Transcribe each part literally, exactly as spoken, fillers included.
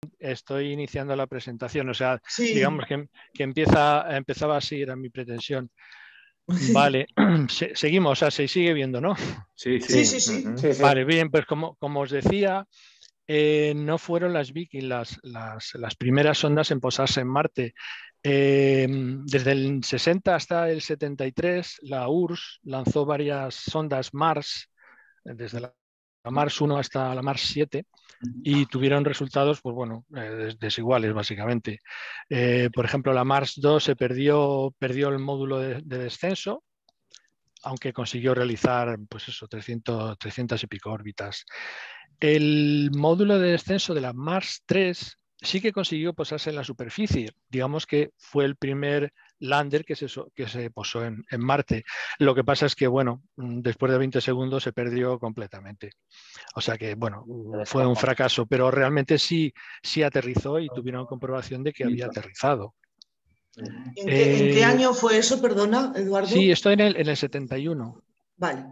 estoy iniciando la presentación, o sea, Sí. digamos que, que empieza, empezaba así, era mi pretensión. Vale, Se, seguimos, o sea, se sigue viendo, ¿no? Sí, sí, sí, sí. sí. Sí, sí. Vale, bien, pues como, como os decía, eh, no fueron las Viking las, las, las primeras sondas en posarse en Marte. Eh, desde el sesenta hasta el setenta y tres, la U R S S lanzó varias sondas Mars, desde la Mars uno hasta la Mars siete, y tuvieron resultados, pues bueno, eh, desiguales básicamente. Eh, por ejemplo, la Mars dos se perdió, perdió el módulo de, de descenso, aunque consiguió realizar, pues eso, trescientos, trescientas y pico órbitas. El módulo de descenso de la Mars tres sí que consiguió posarse en la superficie. Digamos que fue el primer lander que se, que se posó en, en Marte. Lo que pasa es que, bueno, después de veinte segundos se perdió completamente. O sea que, bueno, fue un fracaso, pero realmente sí, sí aterrizó y tuvieron comprobación de que había aterrizado. ¿En qué, eh, ¿en qué año fue eso, perdona, Eduardo? Sí, estoy en el, en el setenta y uno. Vale.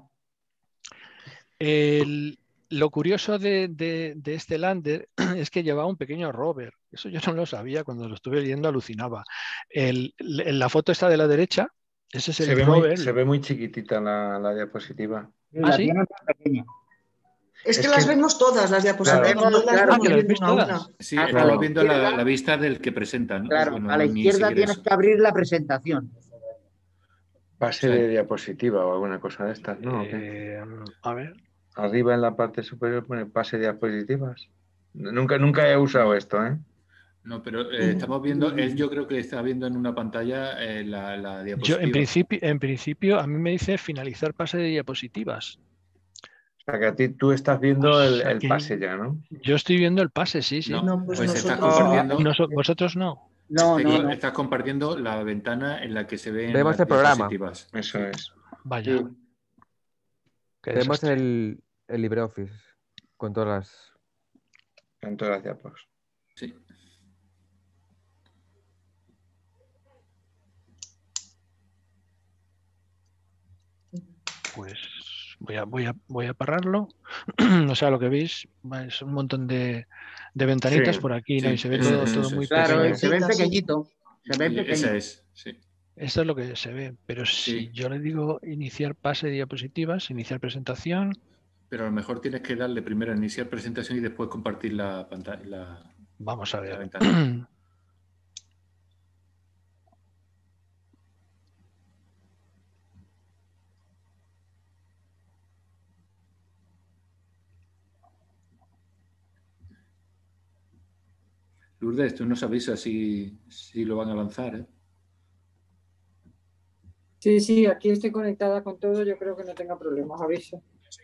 El, lo curioso de, de, de este lander es que llevaba un pequeño rover. Eso yo no lo sabía, cuando lo estuve leyendo alucinaba. El, el, la foto está de la derecha, ese es el se ve rover. Muy, se ve muy chiquitita la, la diapositiva. ¿Ah, la sí? tiene más pequeña. Es, es que, que las vemos todas, las diapositivas. Claro, no las claro, vemos que las viendo veis una a todas. una. Sí, a, estamos a viendo izquierda, la, la vista del que presentan. Claro, bueno, a la izquierda tienes eso. que abrir la presentación. Pase Sí. de diapositiva o alguna cosa de estas, ¿no? Eh, a ver. Arriba en la parte superior pone pase de diapositivas. Nunca, nunca he usado esto, ¿eh? No, pero eh, estamos viendo, él yo creo que está viendo en una pantalla eh, la, la diapositiva. Yo, en principio, en principio, a mí me dice finalizar pase de diapositivas. O sea, que a ti tú estás viendo O el, sea, el pase ya, ¿no? Yo estoy viendo el pase, sí, sí. No, No, pues, pues estás nosotros compartiendo. No, vosotros no. No, no, Estás, no. estás compartiendo la ventana en la que se ven Vemos las el programa. diapositivas. Eso es. Vaya. Sí. Qué Vemos desastre. el, el LibreOffice con todas las... En todas las diapos. Sí. Pues voy a, voy a, voy a pararlo. O sea, lo que veis es un montón de, de ventanitas Sí, por aquí, ¿no? sí, Y se ve eso, todo, eso, todo eso, muy eso. Claro, pequeño. se ven pequeñito. Se ven Sí, pequeñito. esa es, sí. Esto es lo que se ve. Pero si Sí. yo le digo iniciar pase de diapositivas, iniciar presentación. Pero a lo mejor tienes que darle primero a iniciar presentación y después compartir la pantalla. La, Vamos a la ver. ventana. Lourdes, tú nos avisas si, si lo van a lanzar, ¿eh? Sí, sí, aquí estoy conectada con todo, yo creo que no tenga problemas, aviso.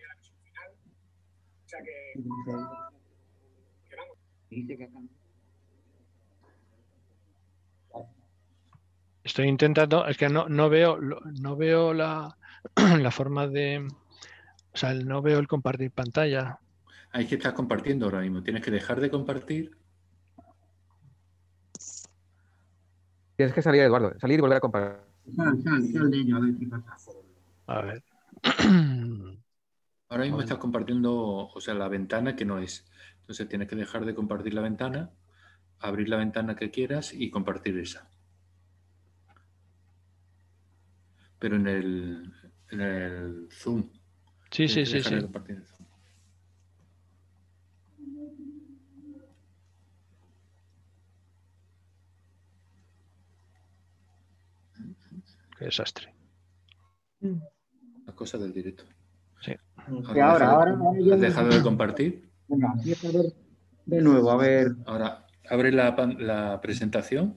Estoy intentando, es que no, no veo, no veo la, la forma de, o sea, no veo el compartir pantalla. Ahí que estás compartiendo ahora mismo. Tienes que dejar de compartir. Tienes que salir, Eduardo. Salir y volver a compartir. Sal, sal, sal de ello, a ver qué pasa. A ver. Ahora mismo Bueno. estás compartiendo, o sea, la ventana que no es. Entonces tienes que dejar de compartir la ventana, abrir la ventana que quieras y compartir esa. Pero en el, en el Zoom. Sí, Tienes sí, que sí, dejar de sí. compartir el Zoom. Qué desastre. Las cosas del directo. Sí. Que ahora, ahora, ahora yo ¿Has me- dejado de compartir? Venga, empieza a ver de nuevo, a ver. Ahora, abre la, pan- la presentación.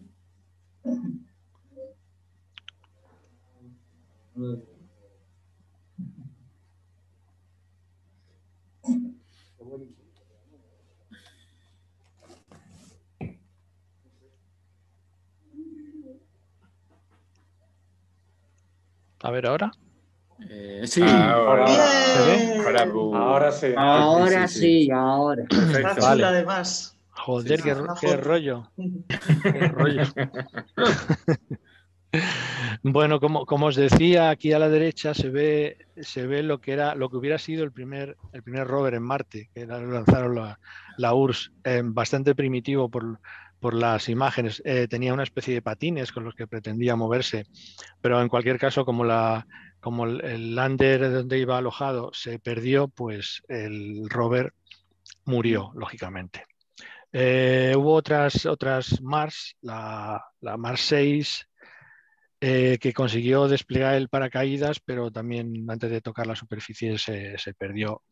A ver ahora. Eh, sí. Ahora, Bien. ahora, bu- Ahora sí. Ahora sí, sí, sí. ahora. Está Perfecto. chula, Vale. además. Joder, Sí, qué, sí. qué rollo. Qué rollo. Bueno, como, como os decía, aquí a la derecha se ve, se ve lo que era, lo que hubiera sido el primer, el primer rover en Marte, que era, lanzaron la, la U R S S, eh, bastante primitivo por, por las imágenes. Eh, tenía una especie de patines con los que pretendía moverse, pero en cualquier caso, como, la, como el, el lander donde iba alojado se perdió, pues el rover murió, lógicamente. Eh, hubo otras, otras Mars, la, la Mars seis, eh, que consiguió desplegar el paracaídas, pero también antes de tocar la superficie se, se perdió.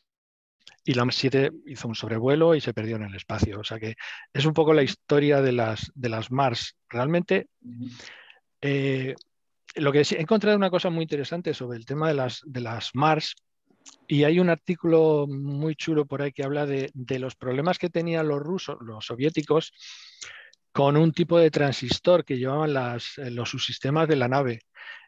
Y la Mars siete hizo un sobrevuelo y se perdió en el espacio. O sea que es un poco la historia de las, de las Mars. Realmente, eh, lo que sí, he encontrado una cosa muy interesante sobre el tema de las, de las Mars. Y hay un artículo muy chulo por ahí que habla de, de los problemas que tenían los rusos, los soviéticos, con un tipo de transistor que llevaban las, los subsistemas de la nave.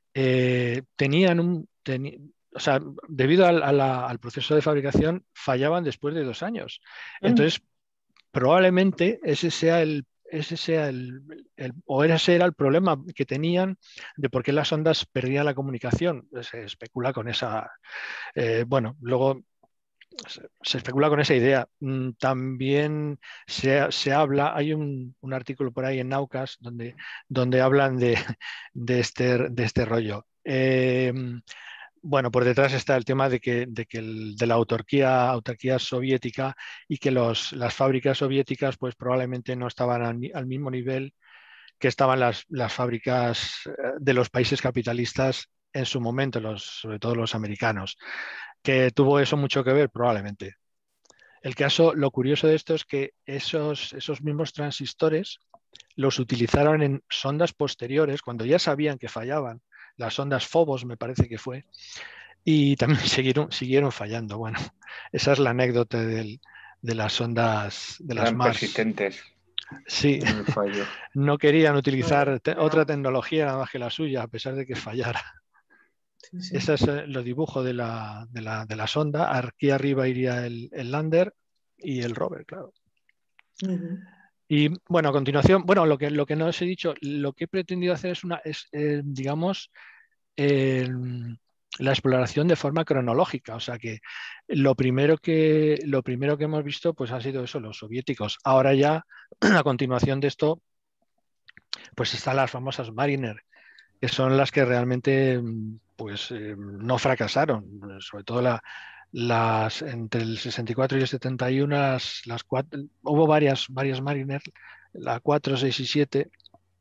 Eh, tenían un... Teni, o sea, debido al, a la, al proceso de fabricación, fallaban después de dos años. Entonces, probablemente ese sea el ese sea el, el, o ese era el problema que tenían de por qué las ondas perdían la comunicación. Se especula con esa... Eh, bueno, luego se, se especula con esa idea. Mm, También se, se habla, hay un, un artículo por ahí en Naucas donde, donde hablan de, de, este, de este rollo. Eh, Bueno, por detrás está el tema de que, de, que el, de la autarquía, autarquía soviética y que los, las fábricas soviéticas pues probablemente no estaban al, al mismo nivel que estaban las, las fábricas de los países capitalistas en su momento, los, sobre todo los americanos. ¿Que tuvo eso mucho que ver? Probablemente. El caso, lo curioso de esto es que esos, esos mismos transistores los utilizaron en sondas posteriores, cuando ya sabían que fallaban. Las ondas Phobos, me parece que fue, y también siguieron, siguieron fallando. Bueno, esa es la anécdota del, de las ondas de las Eran Mars. persistentes. Sí, en el fallo. no querían utilizar te otra tecnología nada más que la suya, a pesar de que fallara. Sí, sí. Ese es el dibujo de la, de, la, de la sonda. Aquí arriba iría el, el lander y el rover, claro. Uh-huh. Y bueno, a continuación, bueno, lo que, lo que no os he dicho, lo que he pretendido hacer es una, es, eh, digamos, eh, la exploración de forma cronológica. O sea que lo primero que, lo primero que hemos visto pues ha sido eso, los soviéticos. Ahora ya, a continuación de esto, pues están las famosas Mariner, que son las que realmente pues eh, no fracasaron, sobre todo la, las entre el sesenta y cuatro y el setenta y uno, las, las cuatro, hubo varias, varias Mariner, la cuatro, seis y siete,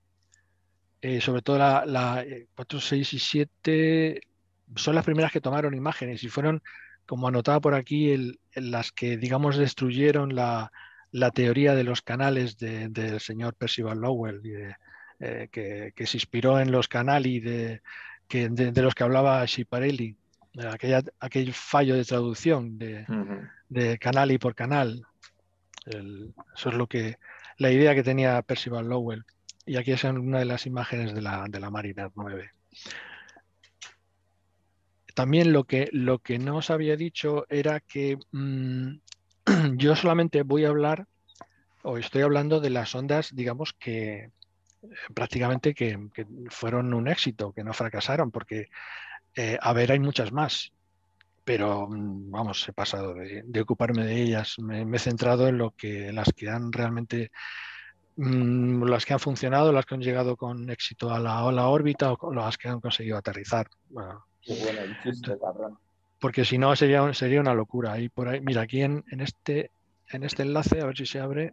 eh, sobre todo la, la cuatro, seis y siete son las primeras que tomaron imágenes y fueron, como anotaba por aquí, el, el, las que, digamos, destruyeron la, la teoría de los canales de, del señor Percival Lowell, y de, eh, que, que se inspiró en los canali de, que, de, de los que hablaba Schiaparelli, aquella, aquel fallo de traducción de, uh-huh. de canali por canal. El, eso es lo que, la idea que tenía Percival Lowell. Y aquí es una de las imágenes de la, de la Mariner nueve. También lo que, lo que no os había dicho era que mmm, yo solamente voy a hablar, o estoy hablando de las ondas, digamos, que prácticamente que, que fueron un éxito, que no fracasaron, porque, eh, a ver, hay muchas más. Pero, vamos, he pasado de, de ocuparme de ellas. Me, me he centrado en lo que, en las que han realmente... las que han funcionado, las que han llegado con éxito a la, a la órbita o las que han conseguido aterrizar. Bueno, qué bueno el chiste, cabrón. Porque si no sería, sería una locura. Y por ahí, mira, aquí en, en, este, en este enlace, a ver si se abre.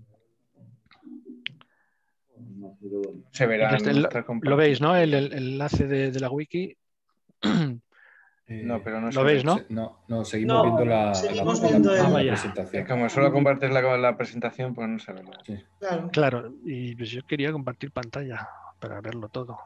Se verá. Este, lo, lo veis, ¿no? El, el, el enlace de, de la wiki. Eh, no, pero no ¿Lo veis, no? No, no, seguimos no, viendo la, seguimos la, viendo la, el... la presentación. Es como solo compartes la, la presentación, pues no se ve nada. Sí. Claro. Claro, y pues yo quería compartir pantalla para verlo todo.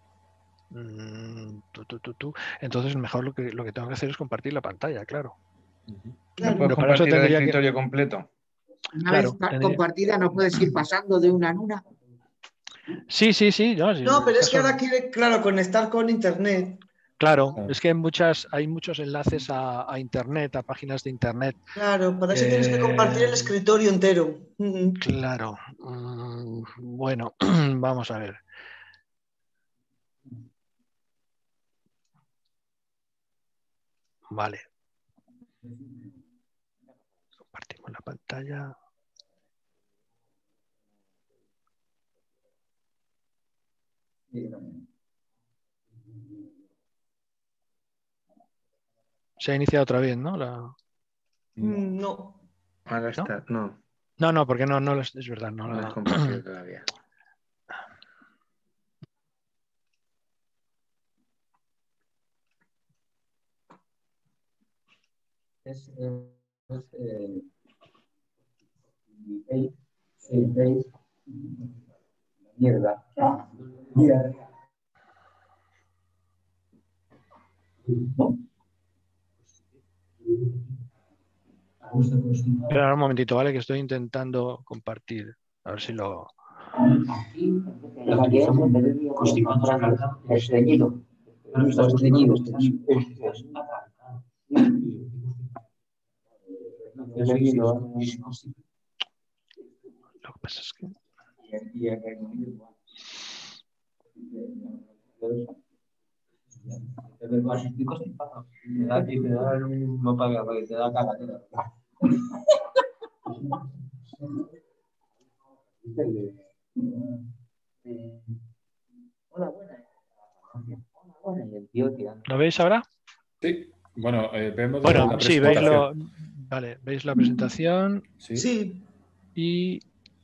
Mm, tú, tú, tú, tú. Entonces, mejor lo que, lo que tengo que hacer es compartir la pantalla, claro. ¿No Claro. puedes compartir el escritorio que... completo? Una claro, vez tendría... compartida, no puedes ir pasando de una en una. Sí, sí, sí. No, sí, no pero es caso... que ahora quiere, claro, conectar con internet. Claro, claro, es que hay, muchas, hay muchos enlaces a, a internet, a páginas de internet. Claro, para eso eh... tienes que compartir el escritorio entero. Claro. Mm, bueno, vamos a ver. Vale. Compartimos la pantalla. Se ha iniciado otra vez, ¿no? La... No. Ahora está, no, No, no, porque no, no lo es, es verdad. No, no la... es compartido todavía. Es, eh, es, eh, veis, sí, veis, mierda. Mierda. Espera un momentito, ¿vale? Que estoy intentando compartir. A ver si lo... La utilizamos estreñido. Estreñido. Lo que pasa es que... ¿Lo veis ahora? Sí, bueno, eh, vemos Bueno, la sí, veis lo... presentación. Vale, veis la presentación Sí. Sí. y...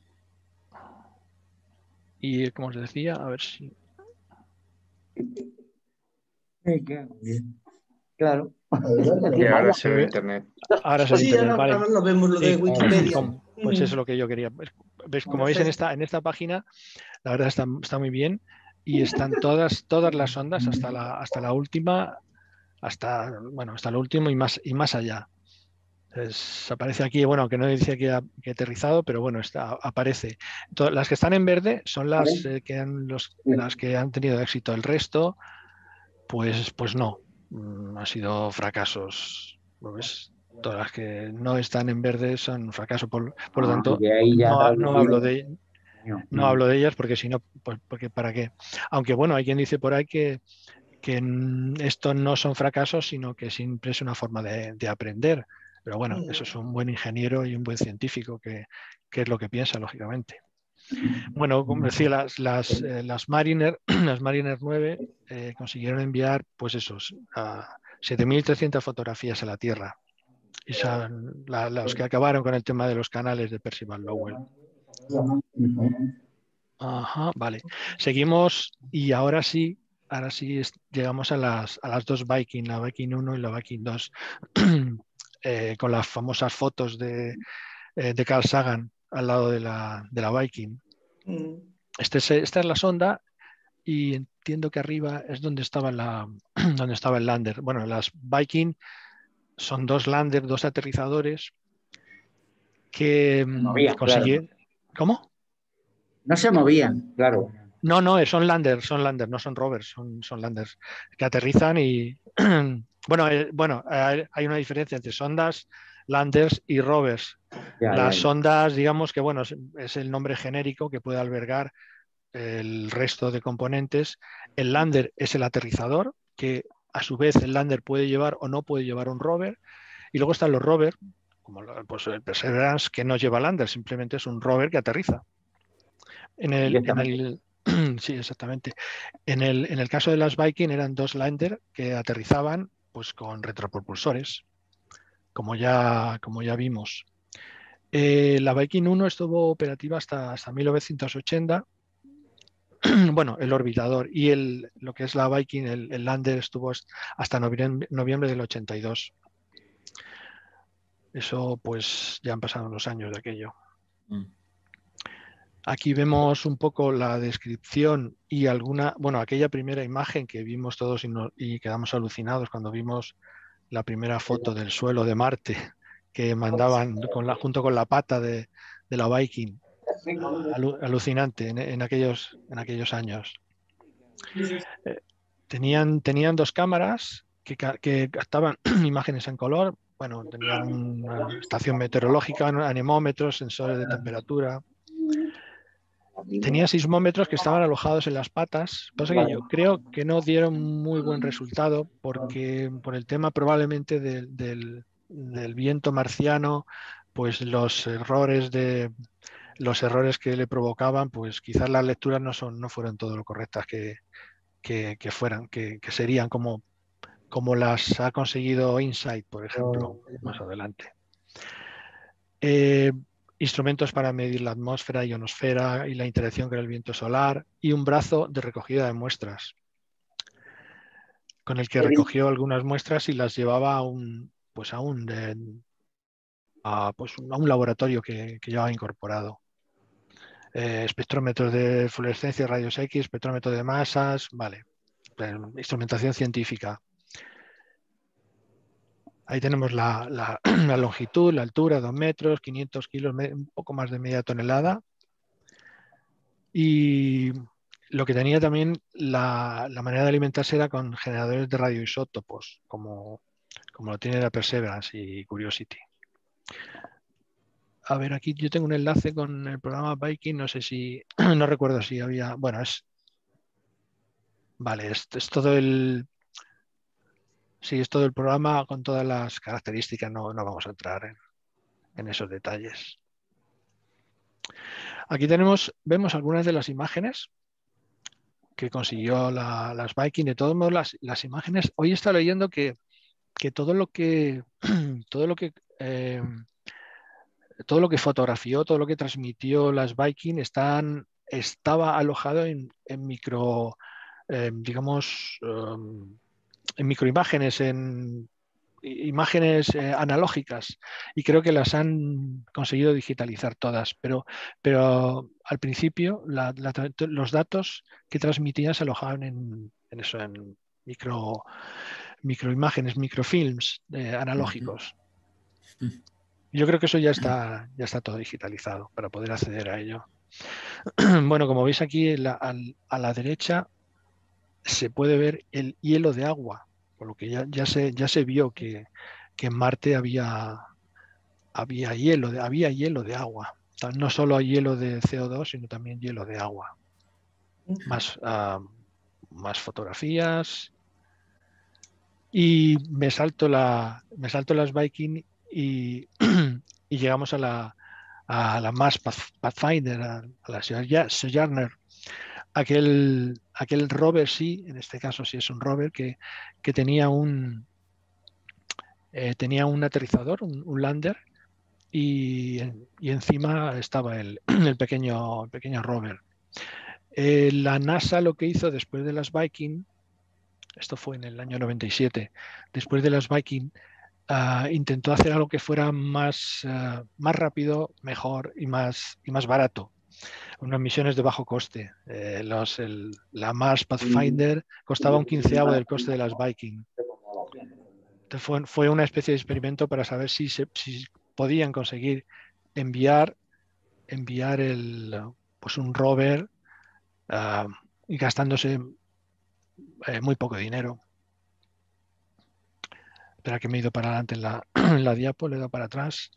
Y como os decía, a ver si... Claro. Y ahora se ve internet. Ahora se ve Sí, internet, ahora, vale. ahora lo vemos lo de Sí, Wikipedia. como- pues eso es lo que yo quería. ¿Ves? ¿Ves? Como veis en esta, en esta página, la verdad está, está muy bien y están todas, todas las ondas hasta la, hasta la última, hasta, bueno, hasta lo último y más, y más allá. Entonces, aparece aquí, bueno, que no dice que ha que aterrizado, pero bueno, está, aparece. To- las que están en verde son las, eh, que han, los, las que han tenido éxito. El resto, pues, pues no, Mm, han sido fracasos. ¿Lo ves? Todas las que no están en verde son un fracaso. Por, por lo tanto, De ahí ya no, no hablo traducido. de, no hablo de ellas porque si no, pues porque para qué. Aunque bueno, hay quien dice por ahí que, que mm, esto no son fracasos, sino que siempre es una forma de, de aprender. Pero bueno, eso es un buen ingeniero y un buen científico que, que es lo que piensa, lógicamente. Bueno, como decía, las, las, eh, las Mariner, las Mariner nueve eh, consiguieron enviar, pues esos, a siete mil trescientas fotografías a la Tierra. Y son la- los que acabaron con el tema de los canales de Percival Lowell. Ajá, vale. Seguimos y ahora sí, ahora sí es- llegamos a las, a las dos Viking, la Viking uno y la Viking dos, eh, con las famosas fotos de, eh, de Carl Sagan al lado de la, de la Viking. Mm. Este es- esta es la sonda y entiendo que arriba es donde estaba, la, donde estaba el lander. Bueno, las Viking son dos landers, dos aterrizadores que mm, movía, claro. consiguieron... ¿Cómo? No se movían, claro. No, no, eh, son landers, son landers, no son rovers, son, son landers que aterrizan y... bueno, eh, bueno hay, hay una diferencia entre sondas, landers y rovers. Ya, Las ya, ya. sondas, digamos que bueno, es, es el nombre genérico que puede albergar el resto de componentes. El lander es el aterrizador, que a su vez el lander puede llevar o no puede llevar un rover. Y luego están los rovers, como pues el Perseverance, que no lleva lander, simplemente es un rover que aterriza. En el, en el, sí, exactamente. En el, en el caso de las Viking eran dos lander que aterrizaban pues, con retropropulsores, como ya, como ya vimos. Eh, la Viking uno estuvo operativa hasta, hasta mil novecientos ochenta. Bueno, el orbitador y el, lo que es la Viking, el, el lander estuvo hasta noviembre, noviembre del ochenta y dos. Eso pues ya han pasado unos años de aquello. Mm. Aquí vemos un poco la descripción y alguna, bueno, aquella primera imagen que vimos todos y, no, y quedamos alucinados cuando vimos la primera foto del suelo de Marte que mandaban con la, junto con la pata de, de la Viking. Alu, alucinante en, en, aquellos, en aquellos años. Eh, tenían, tenían dos cámaras que, que captaban imágenes en color. Bueno, tenían una estación meteorológica, anemómetros, sensores de temperatura. tenía sismómetros que estaban alojados en las patas. Pasa que yo creo que no dieron muy buen resultado porque por el tema probablemente del, del, del viento marciano, pues los errores de los errores que le provocaban, pues quizás las lecturas no son, no fueron todo lo correctas que, que, que fueran, que, que serían como, como las ha conseguido InSight, por ejemplo, más adelante. Eh, instrumentos para medir la atmósfera, ionosfera y la interacción con el viento solar, y un brazo de recogida de muestras, con el que recogió algunas muestras y las llevaba a un, pues a un, de, a, pues a un laboratorio que, que llevaba incorporado. Eh, espectrómetros de fluorescencia, rayos X, espectrómetro de masas, vale, eh, instrumentación científica. Ahí tenemos la, la, la longitud, la altura, dos metros, quinientos kilos, un poco más de media tonelada. Y lo que tenía también, la, la manera de alimentarse era con generadores de radioisótopos, como, como lo tiene la Perseverance y Curiosity. A ver, aquí yo tengo un enlace con el programa Viking, no sé si, no recuerdo si había, bueno, es, vale, es, es todo el, sí, es todo el programa con todas las características, no, no vamos a entrar en, en esos detalles. Aquí tenemos, vemos algunas de las imágenes que consiguió la, las Viking. De todos modos, las, las imágenes, hoy está leyendo que, que todo lo que, todo lo que eh, todo lo que fotografió, todo lo que transmitió las Viking están, estaba alojado en, en micro, eh, digamos, um, en microimágenes, en imágenes eh, analógicas, y creo que las han conseguido digitalizar todas, pero, pero al principio la, la, los datos que transmitían se alojaban en, en eso, en micro, microimágenes, microfilms eh, analógicos. Uh-huh. Yo creo que eso ya está, ya está todo digitalizado para poder acceder a ello. Bueno, como veis aquí la, a, a la derecha se puede ver el hielo de agua, por lo que ya, ya, se, ya se vio que, que en Marte había, había, hielo de, había hielo de agua. O sea, no solo hay hielo de C O dos, sino también hielo de agua. Más, uh, más fotografías. Y me salto, la, me salto las Viking y, y llegamos a la, a la Mars Pathfinder, a, a la Sojourner. Aquel, aquel rover, sí, en este caso sí es un rover, que, que tenía, un, eh, tenía un aterrizador, un, un lander, y, y encima estaba el, el, pequeño, el pequeño rover. Eh, la NASA lo que hizo después de las Viking, esto fue en el año noventa y siete, después de las Viking, uh, intentó hacer algo que fuera más, uh, más rápido, mejor y más, y más barato. Unas misiones de bajo coste. Eh, los, el, la Mars Pathfinder costaba un quinceavo del coste de las Viking. Entonces fue, fue una especie de experimento para saber si, se, si podían conseguir enviar, enviar el, pues un rover uh, y gastándose eh, muy poco dinero. Espera que me he ido para adelante en la, en la diapo, le he dado para atrás.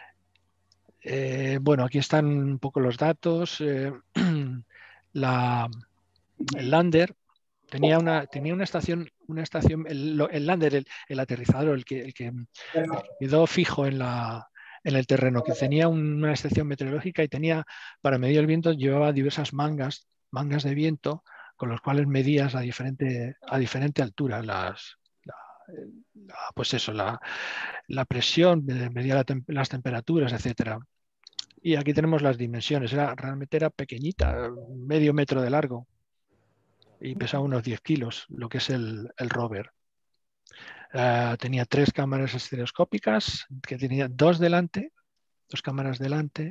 Eh, bueno, aquí están un poco los datos. Eh, la, el lander tenía una, tenía una estación, una estación el, el lander, el, el aterrizador, el que, el, que, el que quedó fijo en, la, en el terreno, que tenía una estación meteorológica y tenía, para medir el viento, llevaba diversas mangas, mangas de viento, con los cuales medías a diferente, a diferente altura las, la, la, pues eso, la, la presión, medía la tem las temperaturas, etcétera. Y aquí tenemos las dimensiones. Era, realmente era pequeñita, medio metro de largo. Y pesaba unos diez kilos, lo que es el, el rover. Uh, tenía tres cámaras estereoscópicas, que tenía dos delante, dos cámaras delante,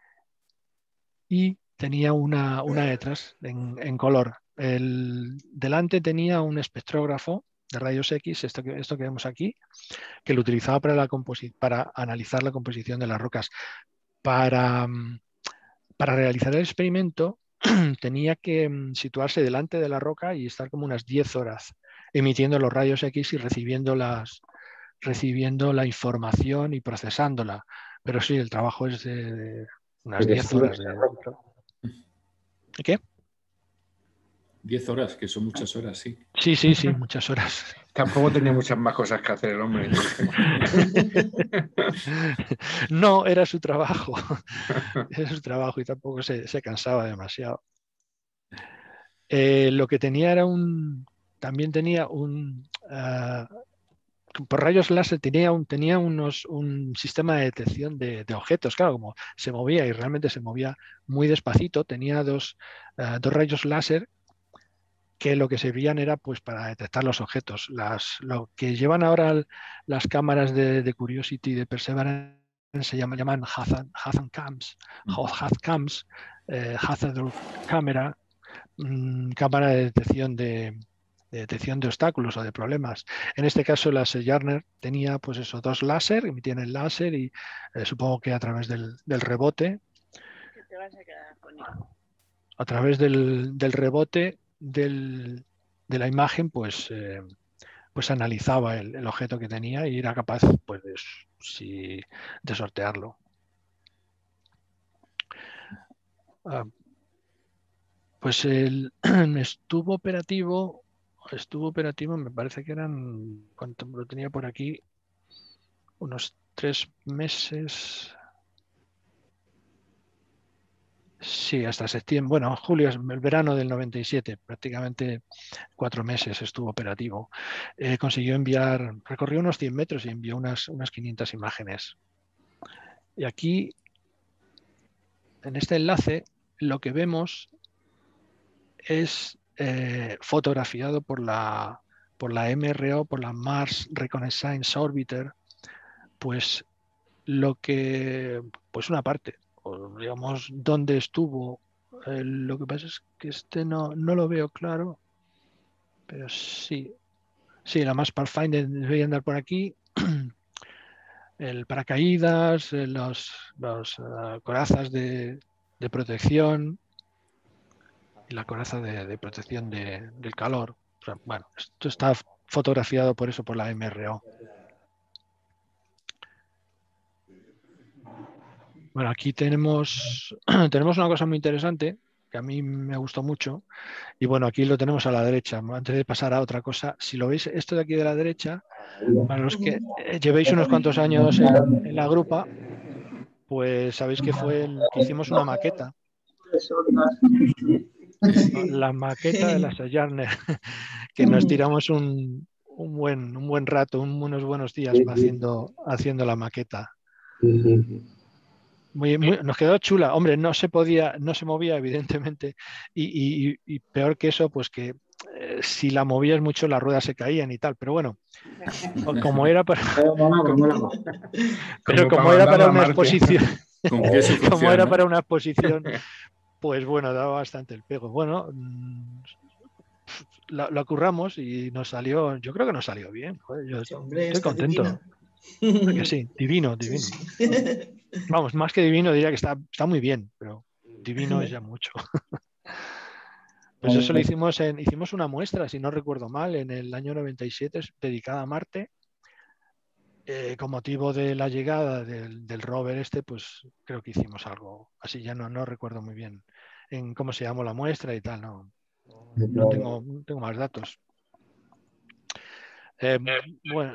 y tenía una, una detrás en, en color. El delante tenía un espectrógrafo de rayos X, esto que, esto que vemos aquí, que lo utilizaba para, la para analizar la composición de las rocas. Para, para realizar el experimento tenía que situarse delante de la roca y estar como unas diez horas emitiendo los rayos X y recibiendo, las, recibiendo la información y procesándola. Pero sí, el trabajo es de, de unas diez horas. De... ¿Qué? Diez horas, que son muchas horas, sí. Sí, sí, sí, muchas horas. Tampoco tenía muchas más cosas que hacer el hombre. No, era su trabajo. Era su trabajo y tampoco se, se cansaba demasiado. Eh, lo que tenía era un... También tenía un... Uh, por rayos láser tenía, un, tenía unos, un sistema de detección de, de objetos. Claro, como se movía y realmente se movía muy despacito, tenía dos, uh, dos rayos láser que lo que servían era pues para detectar los objetos. Las, lo que llevan ahora las cámaras de, de Curiosity y de Perseverance se llaman, llaman Hazard, Hazard Cams, Hazard Cams, eh, Hazard Camera, mmm, cámara de detección de, de detección de obstáculos o de problemas. En este caso la Sojourner tenía pues esos dos láser, emitían el láser y eh, supongo que a través del, del rebote, a través del, del rebote del, de la imagen, pues, eh, pues analizaba el, el objeto que tenía y era capaz pues, de, si, de sortearlo. Ah, pues el estuvo operativo, estuvo operativo, me parece que eran, cuánto lo tenía por aquí, unos tres meses. Sí, hasta septiembre, bueno, julio, el verano del noventa y siete, prácticamente cuatro meses estuvo operativo. Eh, consiguió enviar, recorrió unos cien metros y envió unas, unas quinientas imágenes. Y aquí, en este enlace, lo que vemos es eh, fotografiado por la, por la M R O, por la Mars Reconnaissance Orbiter, pues lo que, pues una parte, o digamos, dónde estuvo. Eh, lo que pasa es que este no, no lo veo claro, pero sí, sí, la Mars Pathfinder debería andar por aquí. El paracaídas, los, los uh, corazas de, de protección y la coraza de, de protección de, del calor. O sea, bueno, esto está fotografiado por eso por la M R O. Bueno, aquí tenemos, tenemos una cosa muy interesante que a mí me gustó mucho. Y bueno, aquí lo tenemos a la derecha. Antes de pasar a otra cosa, si lo veis, esto de aquí de la derecha, para los que llevéis unos cuantos años en, en la grupa, pues sabéis que fue el que hicimos una maqueta. La maqueta de la Sojourner, que nos tiramos un, un, buen, un buen rato, un, unos buenos días haciendo, haciendo la maqueta. Muy, muy, nos quedó chula. Hombre, no se podía, no se movía, evidentemente, y, y, y peor que eso, pues que eh, si la movías mucho las ruedas se caían y tal, pero bueno, como era para, como, pero como, como era para una exposición, como era para una exposición, pues bueno, daba bastante el pego. Bueno, lo, lo curramos y nos salió, yo creo que nos salió bien. Joder, yo sí, hombre, estoy contento. Que sí, divino, divino. Sí, sí. Vamos, más que divino diría que está, está muy bien, pero divino es ya mucho. Pues eso lo hicimos en, hicimos una muestra, si no recuerdo mal, en el año noventa y siete, dedicada a Marte. Eh, con motivo de la llegada del, del rover este, pues creo que hicimos algo así, ya no, no recuerdo muy bien en cómo se llamó la muestra y tal, no, no, tengo, no tengo más datos. Eh, bueno,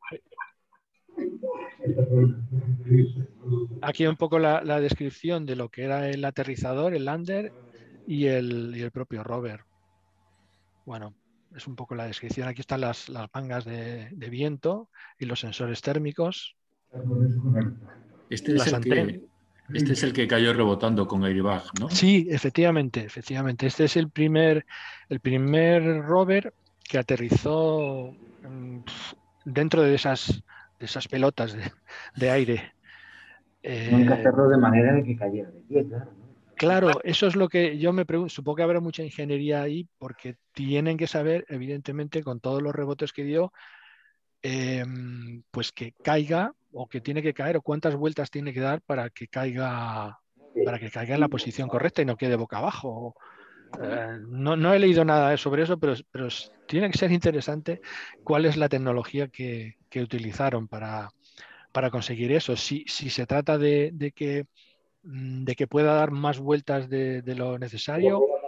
aquí un poco la, la descripción de lo que era el aterrizador, el lander y el, y el propio rover. Bueno, es un poco la descripción. Aquí están las, las mangas de, de viento y los sensores térmicos. Este es, el que, este es el que cayó rebotando con airbag, ¿no? Sí, efectivamente, efectivamente. Este es el primer, el primer rover que aterrizó dentro de esas, de esas pelotas de, de aire. Nunca hacerlo de manera de que cayera de pie, claro, ¿no? Claro, eso es lo que yo me pregunto. Supongo que habrá mucha ingeniería ahí porque tienen que saber, evidentemente, con todos los rebotes que dio, eh, pues que caiga o que tiene que caer o cuántas vueltas tiene que dar para que caiga, para que caiga en la posición correcta y no quede boca abajo. Eh, no, no he leído nada sobre eso, pero, pero tiene que ser interesante cuál es la tecnología que, que utilizaron para, para conseguir eso. Si, si se trata de, de que de que pueda dar más vueltas de, de lo necesario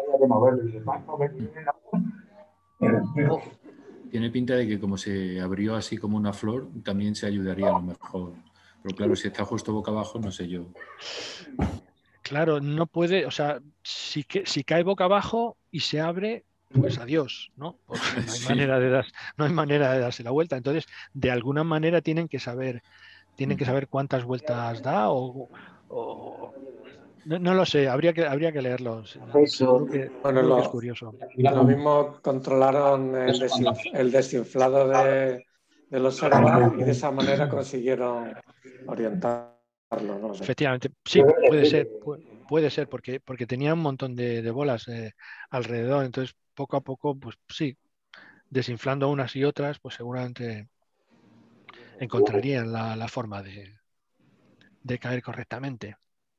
de moverlo. Y dices, "Ay, no, que tiene la-". Oh, tiene pinta de que como se abrió así como una flor, también se ayudaría a lo mejor. Pero claro, si está justo boca abajo, no sé yo. Claro, no puede, o sea, si, que, si cae boca abajo y se abre, pues adiós, ¿no? Porque no hay Sí. manera de dar, no hay manera de darse la vuelta. Entonces, de alguna manera tienen que saber, tienen que saber cuántas vueltas da o, o- no, no lo sé, habría que, habría que leerlo. Seguro que, Bueno, seguro que es lo, curioso. lo mismo controlaron el, desinf- el desinflado de, del Observa y de esa manera consiguieron orientarlo, no sé. Efectivamente, sí, puede ser, pu- puede ser, porque, porque tenía un montón de, de bolas eh, alrededor. Entonces, poco a poco, pues sí, desinflando unas y otras, pues seguramente encontrarían la, la forma de, de caer correctamente.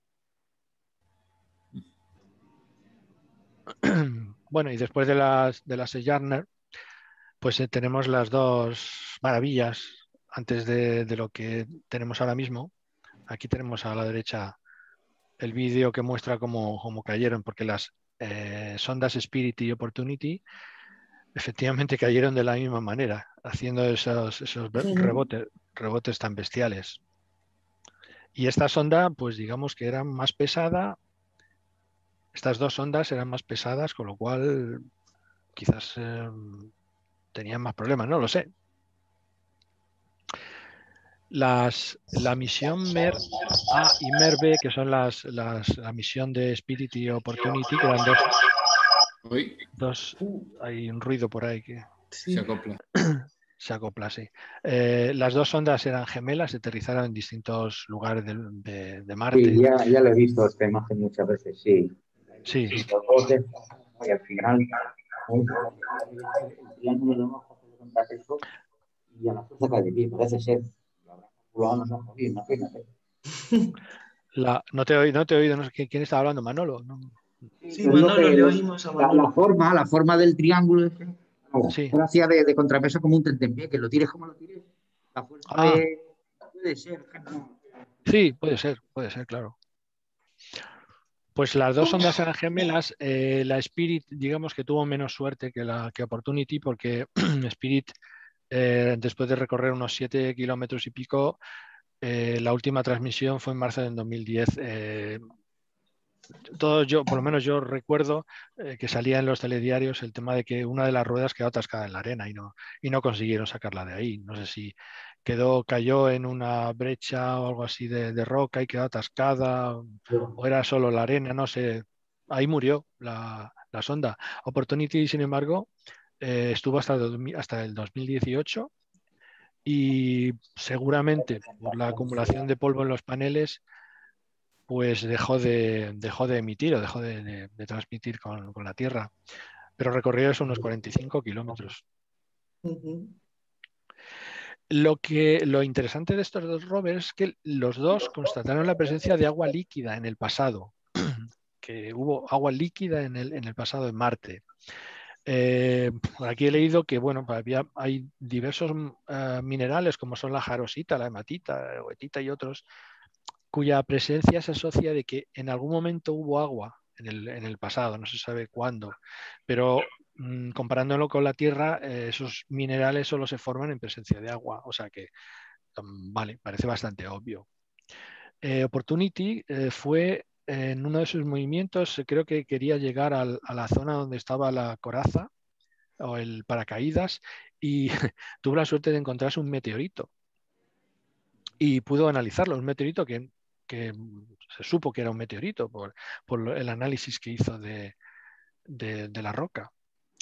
Bueno, y después de las de las Sojourner, pues eh, tenemos las dos maravillas antes de, de lo que tenemos ahora mismo. Aquí tenemos a la derecha el vídeo que muestra cómo, cómo cayeron, porque las eh, sondas Spirit y Opportunity efectivamente cayeron de la misma manera, haciendo esos, esos be- rebotes, rebotes tan bestiales. Y esta sonda, pues digamos que era más pesada. Estas dos sondas eran más pesadas, con lo cual quizás eh, tenían más problemas, no lo sé. Las, la misión MER A y MER B, que son las, las, la misión de Spirit y Opportunity, que eran dos, Uy, dos, hay un ruido por ahí que se acopla. se acopla, sí. Eh, las dos sondas eran gemelas, aterrizaron en distintos lugares de, de- de Marte. Sí, ya, ya lo he visto esta imagen muchas veces, sí. Sí, Sí, los botes, y al final, el triángulo de abajo hace de contrapeso y a la fuerza cae de pie, parece ser. Lo habrá calculado, nos ha jodido, imagínate. la, no te he oído, no te he oído, no sé quién está hablando, Manolo. No. Sí, Yo digo Manolo, que le los- oímos a la, la Manolo. forma, la forma del triángulo ese, no, Sí. él hacía de, de contrapeso como un tentempié, que lo tires como lo tires, la fuerza Ah, de... Puede ser, no. sí, puede ser, puede ser, claro. Pues las dos sondas eran gemelas. Eh, la Spirit, digamos que tuvo menos suerte que la que Opportunity, porque Spirit, eh, después de recorrer unos siete kilómetros y pico, eh, la última transmisión fue en marzo del dos mil diez. Eh, todo yo, por lo menos yo recuerdo eh, que salía en los telediarios el tema de que una de las ruedas quedó atascada en la arena y no, y no consiguieron sacarla de ahí. No sé si quedó, cayó en una brecha o algo así de, de roca y quedó atascada, o era solo la arena, no sé. Ahí murió la, la sonda. Opportunity, sin embargo, eh, estuvo hasta, hasta el dos mil dieciocho y seguramente por la acumulación de polvo en los paneles pues dejó de, dejó de emitir o dejó de, de, de transmitir con, con la Tierra. Pero recorrió eso unos cuarenta y cinco kilómetros. Ujú. Lo, que, lo interesante de estos dos rovers es que los dos constataron la presencia de agua líquida en el pasado, que hubo agua líquida en el, en el pasado en Marte. Eh, aquí he leído que bueno, había, hay diversos uh, minerales como son la jarosita, la hematita, la goetita y otros, cuya presencia se asocia de que en algún momento hubo agua en el, en el pasado, no se sabe cuándo, pero mmm, comparándolo con la Tierra, eh, esos minerales solo se forman en presencia de agua, o sea que, um, vale, parece bastante obvio. Eh, Opportunity eh, fue en uno de sus movimientos, creo que quería llegar al, a la zona donde estaba la coraza o el paracaídas y tuvo la suerte de encontrarse un meteorito y pudo analizarlo, un meteorito que, que se supo que era un meteorito por, por el análisis que hizo de, de, de la roca.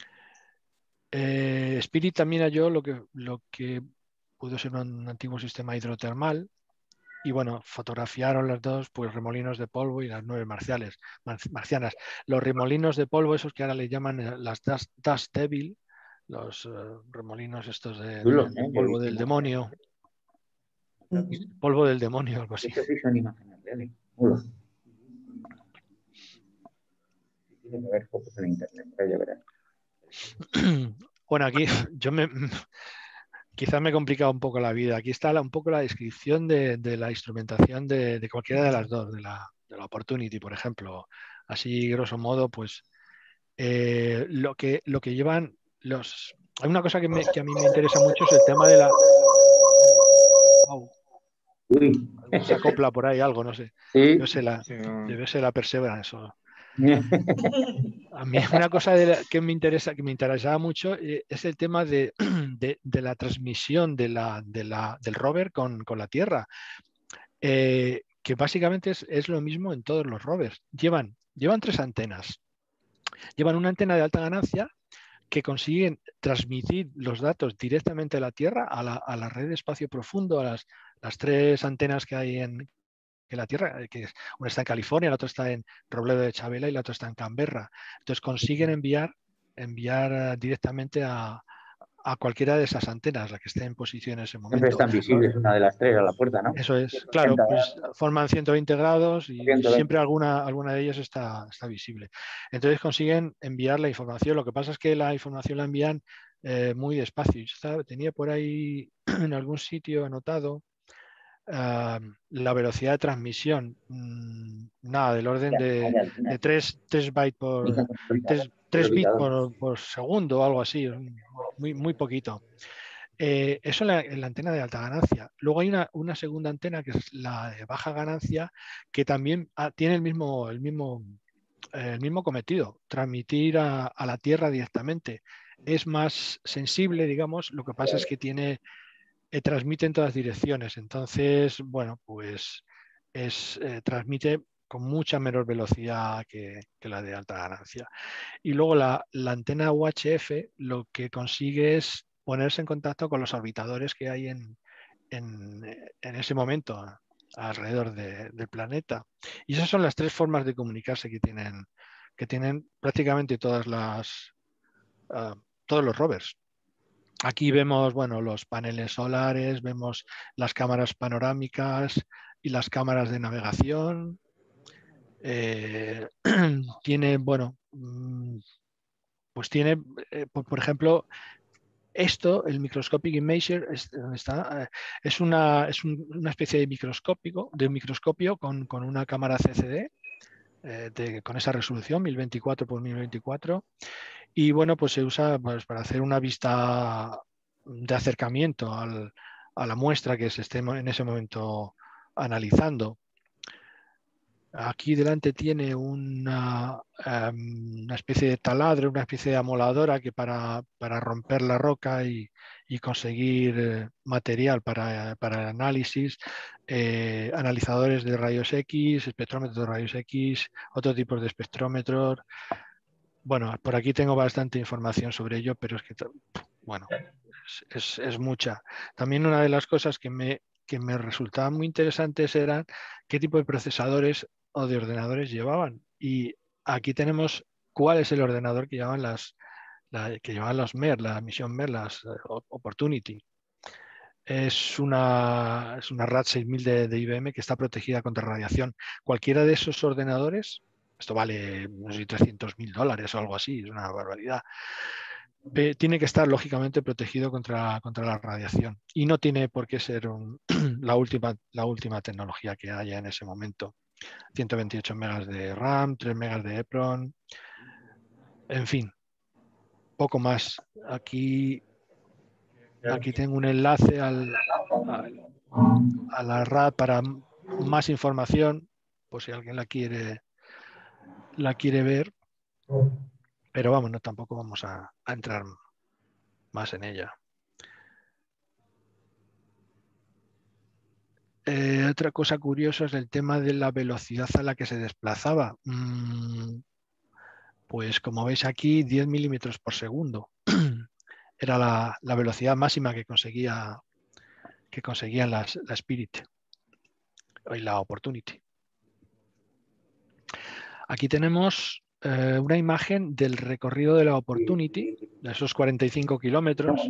Eh, Spirit también halló lo que, lo que pudo ser un antiguo sistema hidrotermal y bueno, fotografiaron las dos pues remolinos de polvo y las nubes marciales, mar, marcianas. Los remolinos de polvo, esos que ahora le llaman las dust, dust devil, los uh, remolinos estos de, de, de polvo del demonio. Polvo del demonio, algo así. Eso sí son imágenes reales. Hola. Tiene que ver fotos en internet, ya verás. Bueno, aquí yo me quizás me he complicado un poco la vida. Aquí está la, un poco la descripción de, de la instrumentación de, de cualquiera de las dos, de la, de la Opportunity, por ejemplo. Así, grosso modo, pues Eh, lo, que, lo que llevan los... Hay una cosa que, me, que a mí me interesa mucho, es el tema de la... Wow. Uy. Se acopla por ahí algo, no sé. Sí. Debe ser la, Sí, no. debe ser la Perseverance. Eso. A mí una cosa de la, que me interesa, que me interesaba mucho eh, es el tema de, de, de la transmisión de la, de la, del rover con, con la Tierra, eh, que básicamente es, es lo mismo en todos los rovers. Llevan, llevan tres antenas. Llevan una antena de alta ganancia que consiguen transmitir los datos directamente a la Tierra, a la, a la red de espacio profundo, a las, las tres antenas que hay en que la Tierra, que una está en California, la otra está en Robledo de Chabela y la otra está en Canberra. Entonces consiguen enviar, enviar directamente a, a cualquiera de esas antenas, la que esté en posición en ese momento. Siempre están visibles una de las tres a la puerta, ¿no? Eso es, claro, pues forman ciento veinte grados y siempre alguna, alguna de ellas está, está visible. Entonces consiguen enviar la información. Lo que pasa es que la información la envían eh, muy despacio. Yo estaba, tenía por ahí en algún sitio anotado Uh, la velocidad de transmisión, mmm, nada, del orden de, de tres, tres bytes por tres, tres bits por, por segundo o algo así, muy, muy poquito. Eh, eso es la, la antena de alta ganancia. Luego hay una, una segunda antena que es la de baja ganancia, que también ah, tiene el mismo, el mismo, eh, el mismo cometido, transmitir a, a la Tierra directamente. Es más sensible, digamos, lo que pasa es que tiene Eh, transmite en todas direcciones, entonces, bueno, pues es, eh, transmite con mucha menor velocidad que, que la de alta ganancia. Y luego la, la antena U H F lo que consigue es ponerse en contacto con los orbitadores que hay en, en, en ese momento alrededor de, del planeta. Y esas son las tres formas de comunicarse que tienen, que tienen prácticamente todas las, uh, todos los rovers. Aquí vemos, bueno, los paneles solares, vemos las cámaras panorámicas y las cámaras de navegación. Eh, tiene, bueno, pues tiene, eh, por, por ejemplo, esto, el Microscopic Imager, es, está, es, una, es un, una especie de microscópico, de microscopio con, con una cámara C C D, eh, de, con esa resolución, mil veinticuatro por mil veinticuatro. Y bueno, pues se usa pues, para hacer una vista de acercamiento al, a la muestra que se esté en ese momento analizando. Aquí delante tiene una, um, una especie de taladro, una especie de amoladora que para, para romper la roca y, y conseguir eh, material para, para el análisis, eh, analizadores de rayos X, espectrómetros de rayos X, otro tipo de espectrómetros. Bueno, por aquí tengo bastante información sobre ello, pero es que, bueno, es, es, es mucha. También una de las cosas que me, que me resultaban muy interesantes eran qué tipo de procesadores o de ordenadores llevaban. Y aquí tenemos cuál es el ordenador que llevaban las, la, que llevaban los M E R, la misión M E R, las uh, Opportunity. Es una, es una RAD seis mil de, de I B M que está protegida contra radiación. Cualquiera de esos ordenadores, esto vale no sé, trescientos mil dólares o algo así, es una barbaridad. Pe- tiene que estar lógicamente protegido contra, contra la radiación y no tiene por qué ser un, la, última, la última tecnología que haya en ese momento. ciento veintiocho megas de RAM, tres megas de EPROM, en fin, poco más. Aquí, aquí tengo un enlace al, al, a la RAD para más información, por si alguien la quiere, la quiere ver. Pero vamos, no, tampoco vamos a, a entrar más en ella. Eh, otra cosa curiosa es el tema de la velocidad a la que se desplazaba. Mm, pues como veis aquí, diez milímetros por segundo. Era la, la velocidad máxima que conseguía que conseguían las, la Spirit y la Opportunity. Aquí tenemos eh, una imagen del recorrido de la Opportunity, de esos cuarenta y cinco kilómetros.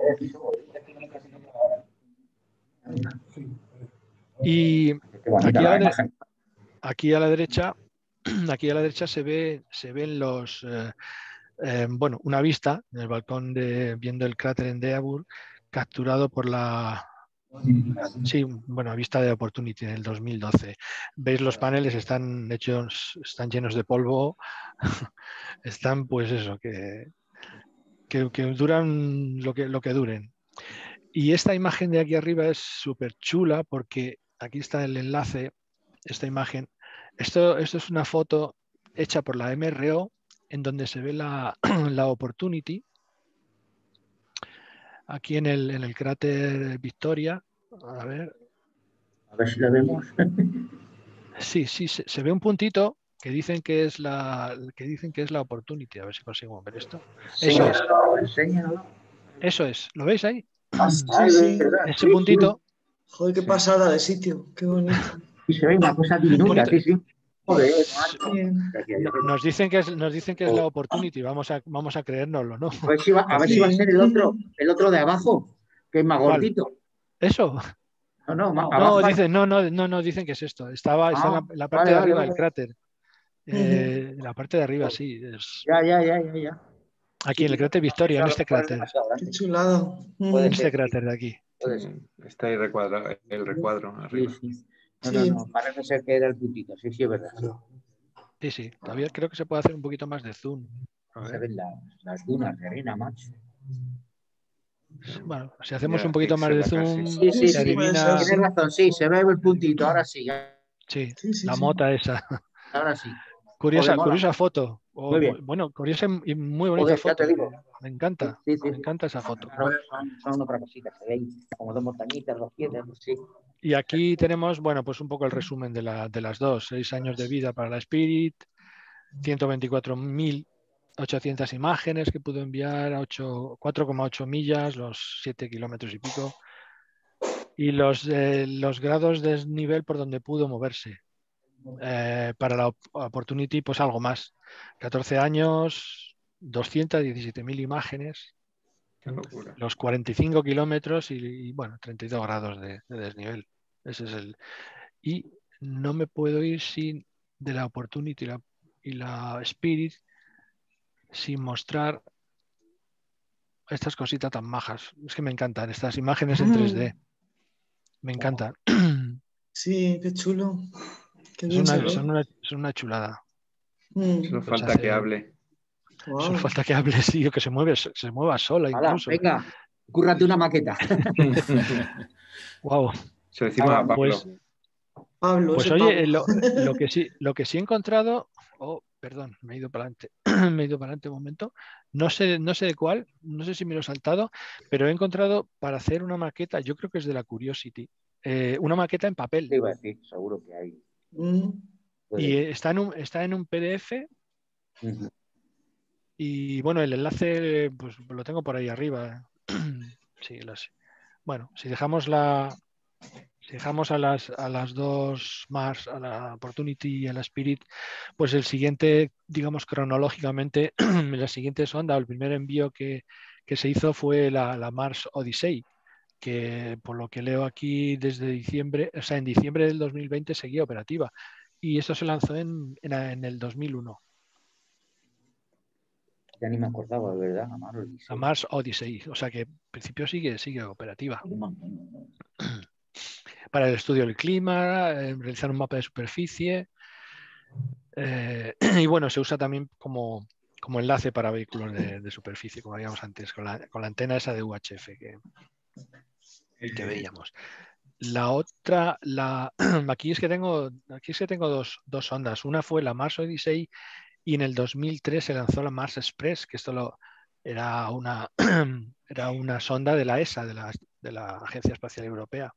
Y aquí a, la aquí a la derecha, aquí a la derecha se ve, se ven los, eh, eh, bueno, una vista en el balcón de viendo el cráter en Endeavour, capturado por la, sí, bueno, vista de Opportunity en el dos mil doce. Veis los paneles están hechos, están llenos de polvo, Están, pues eso, que, que, que duran lo que, lo que duren. Y esta imagen de aquí arriba es súper chula porque aquí está el enlace, esta imagen. Esto, esto es una foto hecha por la M R O en donde se ve la, la Opportunity. Aquí en el, en el cráter Victoria. A ver. A ver si la vemos. Sí, sí, se, se ve un puntito que dicen que es la que dicen que es la Opportunity. A ver si consigo ver esto. Eso es. Enséñalo. Eso es. ¿Lo veis ahí? Sí, sí. Ese puntito. Joder, qué pasada de sitio. Qué bonito. Y se ve una cosa diminuta, sí, sí. Joder, Bien. Nos dicen que es, nos dicen que es la Opportunity. Vamos a, vamos a creérnoslo, ¿no? A ver si va, a ver si va a ser el otro, el otro de abajo, que es más ¿Cuál? gordito. Eso. No, no, más No, abajo. dicen, no, no, no, no, dicen que es esto. Estaba, está en la, en la parte vale, de arriba vale, del vale. cráter. Eh, en la parte de arriba, sí. Es... Ya, ya, ya, ya, ya. Aquí en el cráter Victoria, en este cráter. Qué chulada. Puede En este ser, cráter de aquí. puede ser. Está ahí recuadra, el recuadro Sí, arriba. sí. No, Sí. no, no, parece ser que era el puntito, sí, sí, es verdad. Sí, sí. Todavía creo que se puede hacer un poquito más de zoom. A Se ver. ven las, las dunas de arena, macho. Bueno, si hacemos Ya, un poquito más de píxela zoom, casi. Sí, sí, se sí. puede adivina. ser, Tienes razón, sí, se ve el puntito, ahora sí, ya- Sí, Sí, sí, la sí. mota esa. ahora sí. Curiosa, Joder, mola. curiosa foto. O, Muy bien. bueno, curiosa y muy bonita Joder, ya foto. te digo. Me encanta. Sí, sí, Me sí. encanta esa foto. Son, son, son otra cosita, se ve ahí como dos montañitas, dos piedras, sí. Y aquí tenemos, bueno, pues un poco el resumen de, la, de las dos. Seis años de vida para la Spirit, ciento veinticuatro mil ochocientas imágenes que pudo enviar a cuatro coma ocho millas, los siete kilómetros y pico. Y los, eh, los grados de desnivel por donde pudo moverse. Eh, para la Opportunity, pues algo más. catorce años, doscientas diecisiete mil imágenes, Qué locura. los cuarenta y cinco kilómetros y, y, bueno, treinta y dos grados de, de desnivel. Ese es el. Y no me puedo ir sin de la Opportunity y la, y la Spirit sin mostrar estas cositas tan majas. Es que me encantan estas imágenes en tres D. Me encantan. Sí, qué chulo. Qué Es bien se una, ve. son, una, son una chulada. Mm. Solo Pues falta hace- que hable. Wow. Solo falta que hable, sí, o que se mueve, se mueva sola Hala, incluso. venga, cúrrate una maqueta. Wow. Se lo decimos a Pablo. Pues, Pablo, pues ese oye, Pablo. lo, lo que sí, lo que sí he encontrado, oh, perdón, me he ido para adelante, me he ido para adelante un momento. No sé, no sé de cuál, no sé si me lo he saltado, pero he encontrado para hacer una maqueta, yo creo que es de la Curiosity, eh, una maqueta en papel. Te iba a decir, seguro que hay. Mm. Y está en un, está en un P D F. Ujú. Y bueno, el enlace pues lo tengo por ahí arriba. Sí, lo sé. Bueno, si dejamos la, si dejamos a las, a las dos más, a la Opportunity y a la Spirit, pues el siguiente, digamos cronológicamente, la siguiente sonda, o el primer envío que, que se hizo fue la, la Mars Odyssey, que por lo que leo aquí desde diciembre, o sea, en diciembre del dos mil veinte seguía operativa. Y esto se lanzó en, en, en el dos mil uno. Ya ni me acordaba, de verdad, Amaro. La Mars Odyssey, o sea que en principio sigue, sigue operativa. Para el estudio del clima, eh, realizar un mapa de superficie eh, y bueno, se usa también como, como enlace para vehículos de, de superficie, como habíamos antes, con la, con la antena esa de U H F que, que veíamos. La otra, la, aquí es que tengo, aquí es que tengo dos, dos sondas. Una fue la Mars Odyssey y en el dos mil tres se lanzó la Mars Express, que esto lo, era, una, era una sonda de la E S A, de la, de la Agencia Espacial Europea.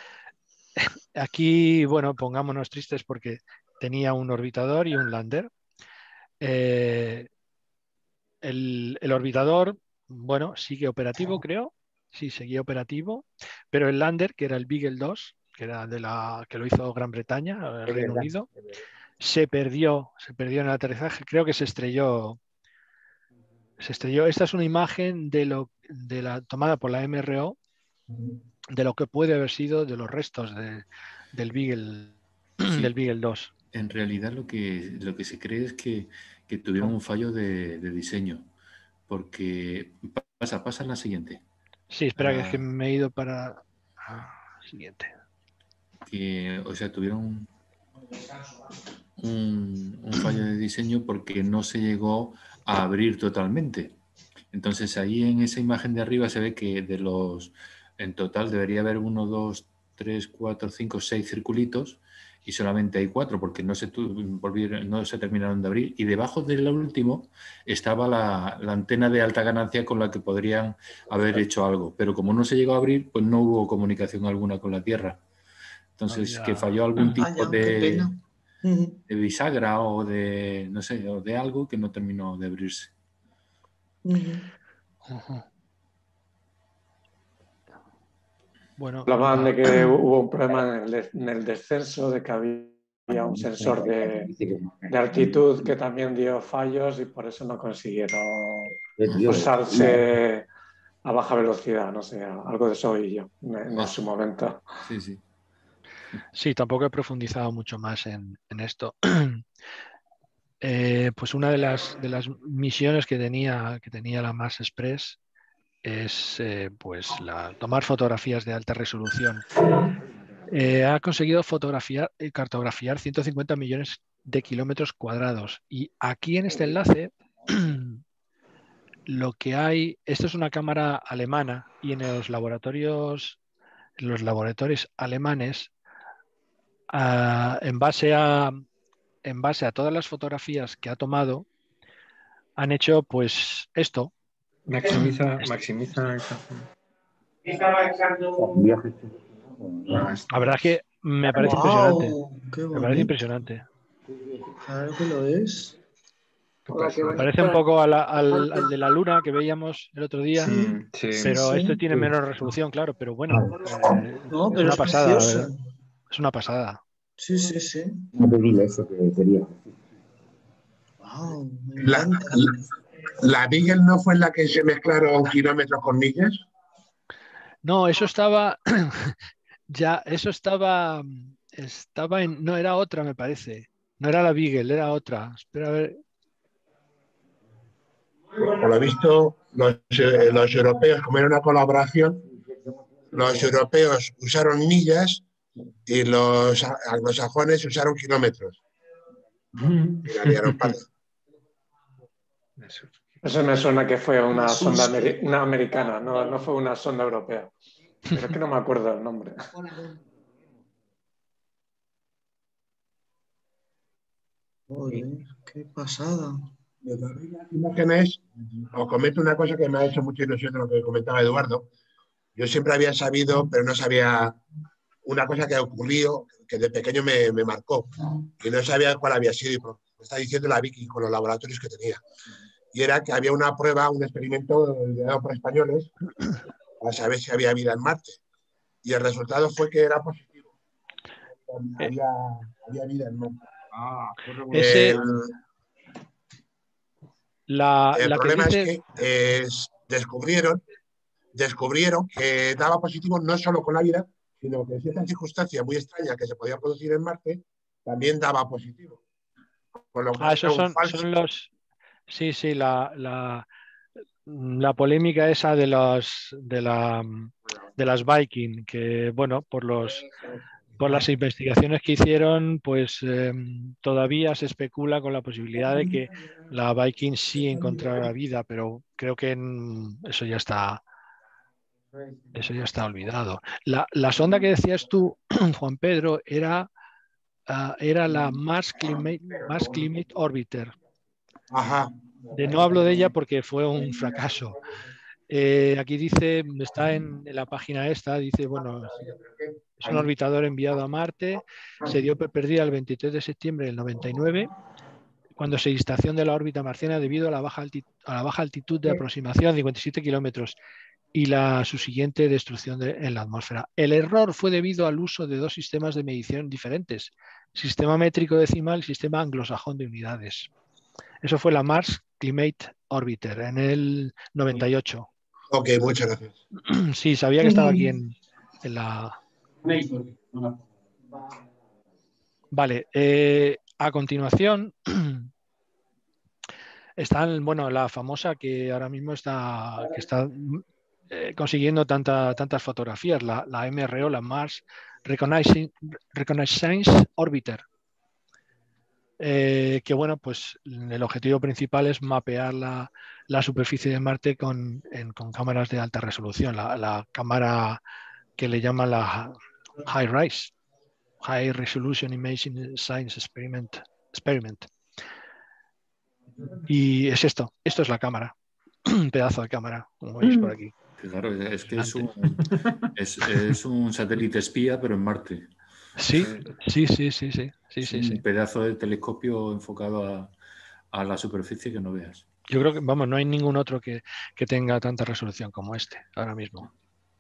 Aquí, bueno, pongámonos tristes porque tenía un orbitador y un lander. Eh, el, el orbitador, bueno, sigue operativo, creo. Sí, seguía operativo. Pero el lander, que era el Beagle dos, que era de la que lo hizo Gran Bretaña, el Es Reino verdad, Unido, es verdad. se perdió, se perdió en el aterrizaje. Creo que se estrelló. Se estrelló. Esta es una imagen de lo de la tomada por la M R O de lo que puede haber sido de los restos de, del Beagle, Sí. del Beagle dos. En realidad lo que, lo que se cree es que, que tuvieron un fallo de, de diseño, porque pasa, pasa en la siguiente. Sí, espera, Ah, que es que me he ido para ah, siguiente. Que, o sea, tuvieron un, un fallo de diseño porque no se llegó a abrir totalmente. Entonces ahí en esa imagen de arriba se ve que de los, en total debería haber uno, dos, tres, cuatro, cinco, seis circulitos y solamente hay cuatro porque no se, volvieron, no se terminaron de abrir. Y debajo del último estaba la, la antena de alta ganancia con la que podrían haber hecho algo. Pero como no se llegó a abrir, pues no hubo comunicación alguna con la Tierra. Entonces, Había... que falló algún tipo Vaya, qué de, pena. Ujú. de bisagra o de, no sé, o de algo que no terminó de abrirse. Ujú. Ujú. Bueno, Hablaban la- de que hubo un problema en el, en el descenso, de que había un sensor de, de altitud que también dio fallos y por eso no consiguieron usarse a baja velocidad, no sé, algo de eso oí yo en, en su momento. Sí, sí. sí, tampoco he profundizado mucho más en, en esto. Eh, pues una de las, de las misiones que tenía, que tenía la Mars Express es eh, pues la, tomar fotografías de alta resolución. Eh, ha conseguido fotografiar y cartografiar ciento cincuenta millones de kilómetros cuadrados. Y aquí en este enlace lo que hay, esto es una cámara alemana y en los laboratorios, en los laboratorios alemanes, uh, en base a en base a todas las fotografías que ha tomado, han hecho pues esto. Maximiza, maximiza esa. La verdad es que me parece impresionante. Wow, qué Me parece bonito. impresionante. Claro que lo es. Hola, qué Me bonito. parece un poco a la- al, al de la luna que veíamos el otro día, Sí, Mm, sí. sí, pero sí. este tiene menos resolución, claro, pero bueno, eh, No, es pero una es pasada, la precioso. verdad. Es una pasada. Sí, sí, sí. No te dile eso que quería. Wow, me La, encanta. la Beagle no fue la que se mezclaron kilómetros con millas. No, eso estaba ya, eso estaba, estaba en, no era otra, me parece. No era la Beagle, era otra. Espera a ver. Por lo visto, los, eh, los europeos, como era una colaboración, los europeos usaron millas y los anglosajones usaron kilómetros. Y la liaron parda. Eso me suena que fue una Me sonda asusta. ameri- una americana, no, no fue una sonda europea. Pero es que no me acuerdo el nombre. Joder, qué pasada. De las imágenes, os comento una cosa que me ha hecho mucha ilusión de lo que comentaba Eduardo. Yo siempre había sabido, pero no sabía una cosa que ocurrió, que de pequeño me, me marcó, y no sabía cuál había sido, y me está diciendo la Vicky con los laboratorios que tenía. Y era que había una prueba, un experimento liderado por españoles para saber si había vida en Marte. Y el resultado fue que era positivo. Había, había vida en Marte. Ah, Ese, el la, el la problema que dice, es que eh, descubrieron, descubrieron que daba positivo no solo con la vida, sino que en ciertas circunstancias muy extrañas que se podían producir en Marte, también daba positivo. Con lo cual ah, era esos un son, falso. son los, sí, sí, la, la, la polémica esa de los, de la, de las Viking, que bueno, por los, por las investigaciones que hicieron, pues eh, todavía se especula con la posibilidad de que la Viking sí encontrara vida, pero creo que en- eso ya está, eso ya está olvidado. La, la sonda que decías tú, Juan Pedro, era, ah, era la Mars Climate, Mars Climate Orbiter. Ajá. De, no hablo de ella porque fue un fracaso. Eh, aquí dice, está en, en la página esta, dice, bueno, es un orbitador enviado a Marte, se dio por perdida el veintitrés de septiembre del noventa y nueve, cuando se distancia de la órbita marciana debido a la baja altitud, a la baja altitud de aproximación, cincuenta y siete kilómetros, y la subsiguiente destrucción de, en la atmósfera. El error fue debido al uso de dos sistemas de medición diferentes, sistema métrico decimal y sistema anglosajón de unidades. Eso fue la Mars Climate Orbiter en el noventa y ocho. Ok, muchas gracias. Sí, sabía que estaba aquí en, en la... Vale, eh, a continuación está bueno, la famosa que ahora mismo está, que está eh, consiguiendo tanta, tantas fotografías, la, la M R O, la Mars Reconnaissance, Reconnaissance Orbiter. eh, que bueno, pues el objetivo principal es mapear la, la superficie de Marte con, en, con cámaras de alta resolución, la, la cámara que le llaman la High Rise, High Resolution Imaging Science Experiment. Experiment. Y es esto, esto es la cámara, un pedazo de cámara, como veis por aquí. Claro, es que es un, es, es un satélite espía, pero en Marte. Sí, sí, sí, sí, sí, sí, Es sí, un sí. pedazo de telescopio enfocado a, a la superficie que no veas. Yo creo que, vamos, no hay ningún otro que, que tenga tanta resolución como este ahora mismo.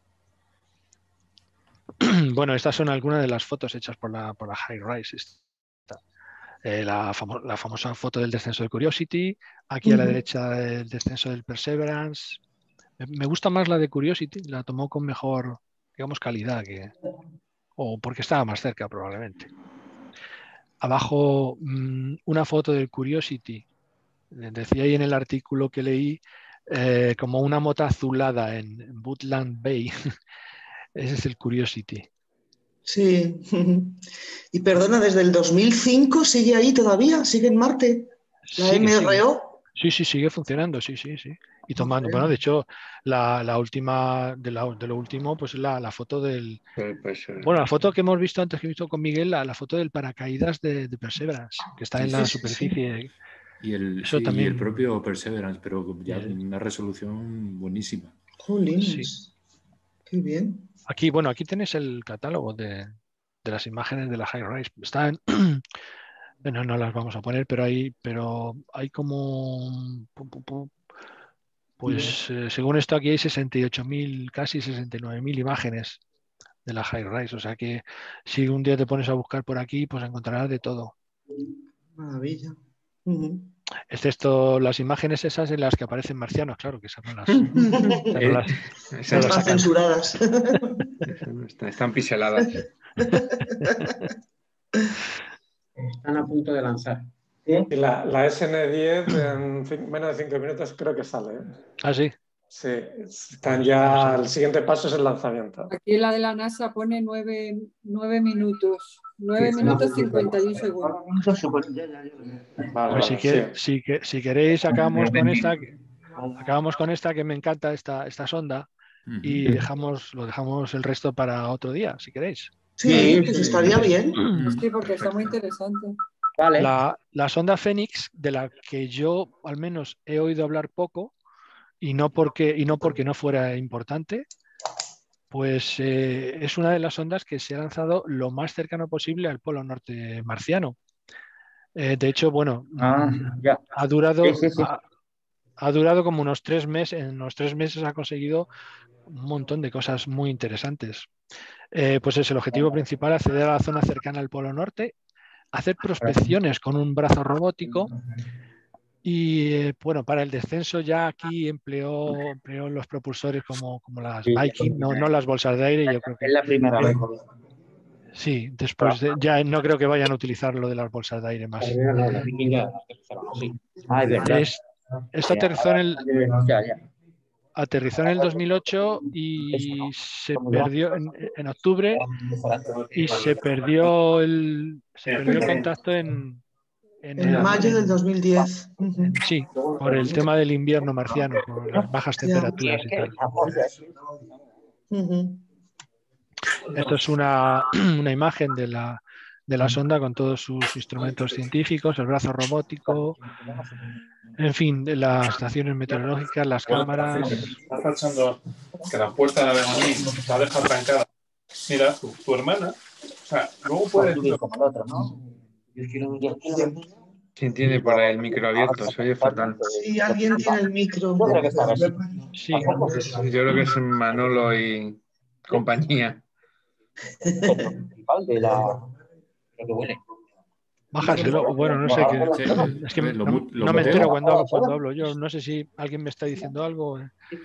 Bueno, estas son algunas de las fotos hechas por la, por la High Rise. Eh, la, famo la famosa foto del descenso del Curiosity, aquí a la derecha el descenso del Perseverance. Me, me gusta más la de Curiosity, la tomó con mejor, digamos, calidad, que, o porque estaba más cerca probablemente. Abajo mmm, una foto del Curiosity, decía ahí en el artículo que leí, eh, como una mota azulada en, en Butland Bay. Ese es el Curiosity. Sí. Y perdona, desde el dos mil cinco sigue ahí todavía, sigue en Marte, la Sigue, M R O. sigue. Sí, sí, sigue funcionando, sí, sí, sí. Y tomando, bueno, de hecho, la, la última, de, la, de lo último, pues la, la foto del... Pues, eh, Bueno, la foto que hemos visto antes, que he visto con Miguel, la, la foto del paracaídas de, de Perseverance, que está Sí, en la sí, superficie. sí. Y, el, Eso sí, también... y el propio Perseverance, pero ya con una resolución buenísima. Jolines, sí. Qué bien. Aquí, bueno, aquí tenéis el catálogo de, de las imágenes de la High Rise. Están... Bueno, no las vamos a poner, pero hay, pero hay como... Pues eh, según esto aquí hay sesenta y ocho mil, casi sesenta y nueve mil imágenes de la High Rise. O sea que si un día te pones a buscar por aquí, pues encontrarás de todo. Maravilla. Uh-huh. Excepto las imágenes esas en las que aparecen marcianos, claro, que esas no las, esas no las, no no las están censuradas. Están piseladas. Están a punto de lanzar. Y la, la S N diez en fin, menos de cinco minutos creo que sale. Ah, sí. Sí, están ya. El siguiente paso es el lanzamiento. Aquí la de la NASA pone nueve, nueve minutos. Nueve Sí, minutos no, cincuenta y un segundos. Vale, Pues vale, si, que, sí. si, que, si queréis, acabamos con esta. Acabamos con esta que me encanta, esta, esta sonda. Uh-huh. Y dejamos, lo dejamos el resto para otro día, si queréis. Sí, pues estaría bien. Sí, porque está muy interesante. Vale. La, la sonda Fénix, de la que yo al menos he oído hablar poco, y no porque, y no, porque no fuera importante, pues eh, es una de las sondas que se ha lanzado lo más cercano posible al polo norte marciano. Eh, de hecho, bueno, Ah, ya. ha durado... Sí, sí, sí. Ha, ha durado como unos tres meses, en unos tres meses ha conseguido un montón de cosas muy interesantes. Eh, pues es el objetivo principal, acceder a la zona cercana al Polo Norte, hacer prospecciones con un brazo robótico y, eh, bueno, para el descenso ya aquí empleó, empleó los propulsores como, como las Viking, no, no las bolsas de aire, yo creo que... Es la primera vez. Sí, después de, ya no creo que vayan a utilizar lo de las bolsas de aire más. No, no, la Viking ya. Ah, es verdad. Es, esto aterrizó en el... Ya, ya. Aterrizó en el dos mil ocho y se perdió en, en octubre y se perdió el, se perdió el contacto en, en, En el, mayo del dos mil diez. en, sí, por el tema del invierno marciano, por las bajas temperaturas y tal. Uh-huh. Esto es una, una imagen de la, de la sonda con todos sus instrumentos científicos, el brazo robótico, en fin, de las estaciones meteorológicas, las cámaras. Estás pensando que la puerta de la Begoñí está dejada trancada. Mira, tu, tu hermana, o sea, luego puedes... ¿Quién tiene por ahí el micro abierto? Se oye fatal. Sí, alguien tiene el micro. Sí. Yo creo que es Manolo y compañía. Bájaselo, bueno, no sé qué. Es que no, no me entero cuando hablo, cuando hablo yo. No sé si alguien me está diciendo algo.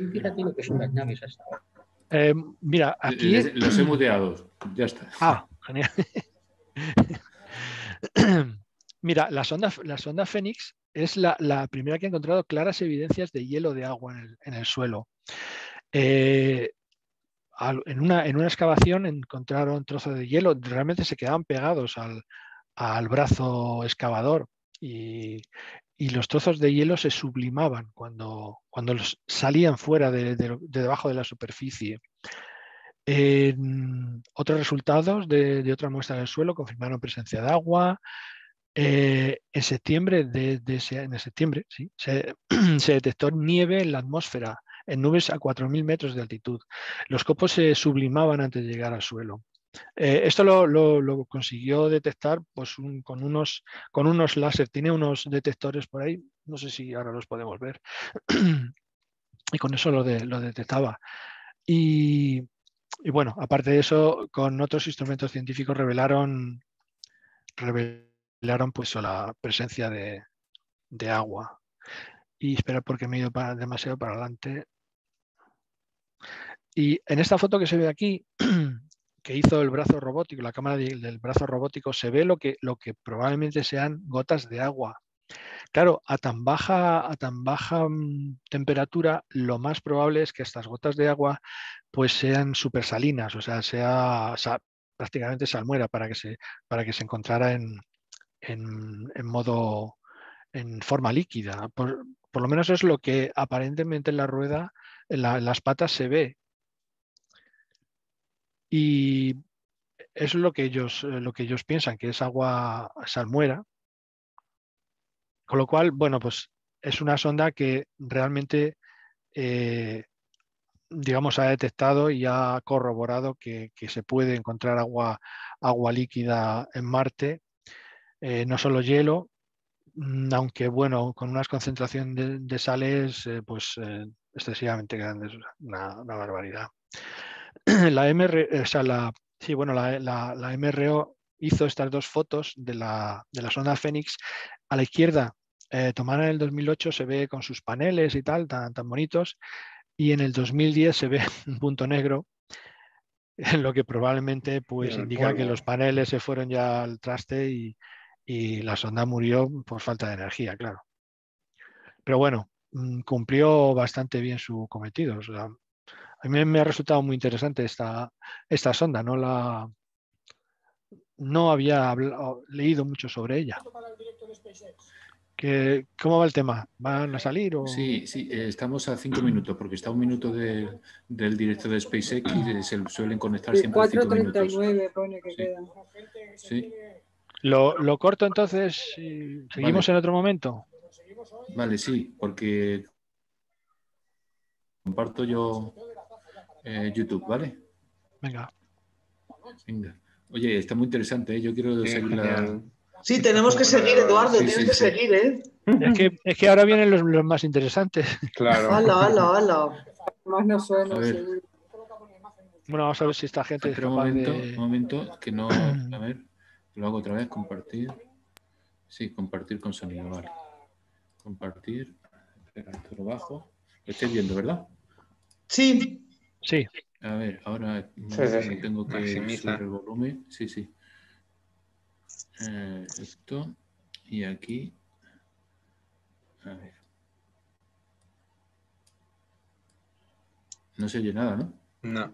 Eh, mira, aquí. Los he muteado, ya está. Ah, genial. Mira, la sonda, la sonda Fénix es la, la primera que ha encontrado claras evidencias de hielo de agua en el, en el suelo. Eh, al, en, una, en una excavación encontraron trozos de hielo, realmente se quedaban pegados al, al brazo excavador y, y los trozos de hielo se sublimaban cuando, cuando los salían fuera de, de, de debajo de la superficie. Eh, otros resultados de, de otra muestra del suelo confirmaron presencia de agua. Eh, en septiembre, de, de ese, en septiembre sí, se, se detectó nieve en la atmósfera, en nubes a cuatro mil metros de altitud. Los copos se sublimaban antes de llegar al suelo. Eh, esto lo, lo, lo consiguió detectar pues, un, con, unos, con unos láser. Tiene unos detectores por ahí, no sé si ahora los podemos ver. Y con eso lo, de, lo detectaba. Y, y bueno, aparte de eso, con otros instrumentos científicos revelaron, revelaron pues, la presencia de, de agua. Y espera porque me he ido para, demasiado para adelante. Y en esta foto que se ve aquí, que hizo el brazo robótico, la cámara de, del brazo robótico, se ve lo que, lo que probablemente sean gotas de agua. Claro, a tan baja, a tan baja um, temperatura, lo más probable es que estas gotas de agua pues sean supersalinas, o sea, sea, sea prácticamente salmuera para que se, para que se encontrara en, en, en modo, en forma líquida. Por, por lo menos es lo que aparentemente en la rueda, en, la, en las patas se ve. Y eso es lo que ellos, lo que ellos piensan, que es agua salmuera. Con lo cual, bueno, pues es una sonda que realmente, eh, digamos, ha detectado y ha corroborado que, que se puede encontrar agua, agua líquida en Marte, eh, no solo hielo, aunque, bueno, con unas concentraciones de, de sales eh, pues eh, excesivamente grandes, una, una barbaridad. La M R, o sea, la, sí, bueno, la, la, la M R O hizo estas dos fotos de la, de la sonda Fénix. A la izquierda, eh, tomada en el dos mil ocho, se ve con sus paneles y tal, tan, tan bonitos, y en el dos mil diez se ve un punto negro, lo que probablemente pues, indica polvo. Que los paneles se fueron ya al traste y, y la sonda murió por falta de energía, claro. Pero bueno, cumplió bastante bien su cometido. O sea, a mí me ha resultado muy interesante esta, esta sonda, no la no había hablado, leído mucho sobre ella. ¿Qué, ¿Cómo va el tema? ¿Van a salir? O... Sí, sí, eh, estamos a cinco minutos, porque está un minuto de, del directo de SpaceX y se suelen conectar siempre a cinco minutos. cuatro treinta y nueve pone que sí. queda. Sí. Lo, lo corto entonces y seguimos vale. En otro momento. Vale, sí, porque comparto yo eh, YouTube, ¿vale? Venga. Venga. Oye, está muy interesante, ¿eh? Yo quiero sí, seguir la... Sí, tenemos que seguir, Eduardo, sí, tienes sí, que sí. seguir, ¿eh? Es que, es que ahora vienen los, los más interesantes. Claro. ¡Hala, hala, hala! Más no suena, a ver. seguro. Bueno, vamos a ver si esta gente Espera es un capaz momento, de... un momento, que no... A ver, lo hago otra vez, compartir. Sí, compartir con sonido, vale. Compartir. Espera, esto lo bajo. Lo estáis viendo, ¿verdad? Sí. Sí. A ver, ahora sí, sí. tengo que Maximiza. subir el volumen. Sí, sí. Eh, esto. Y aquí. A ver. No se oye nada, ¿no? No.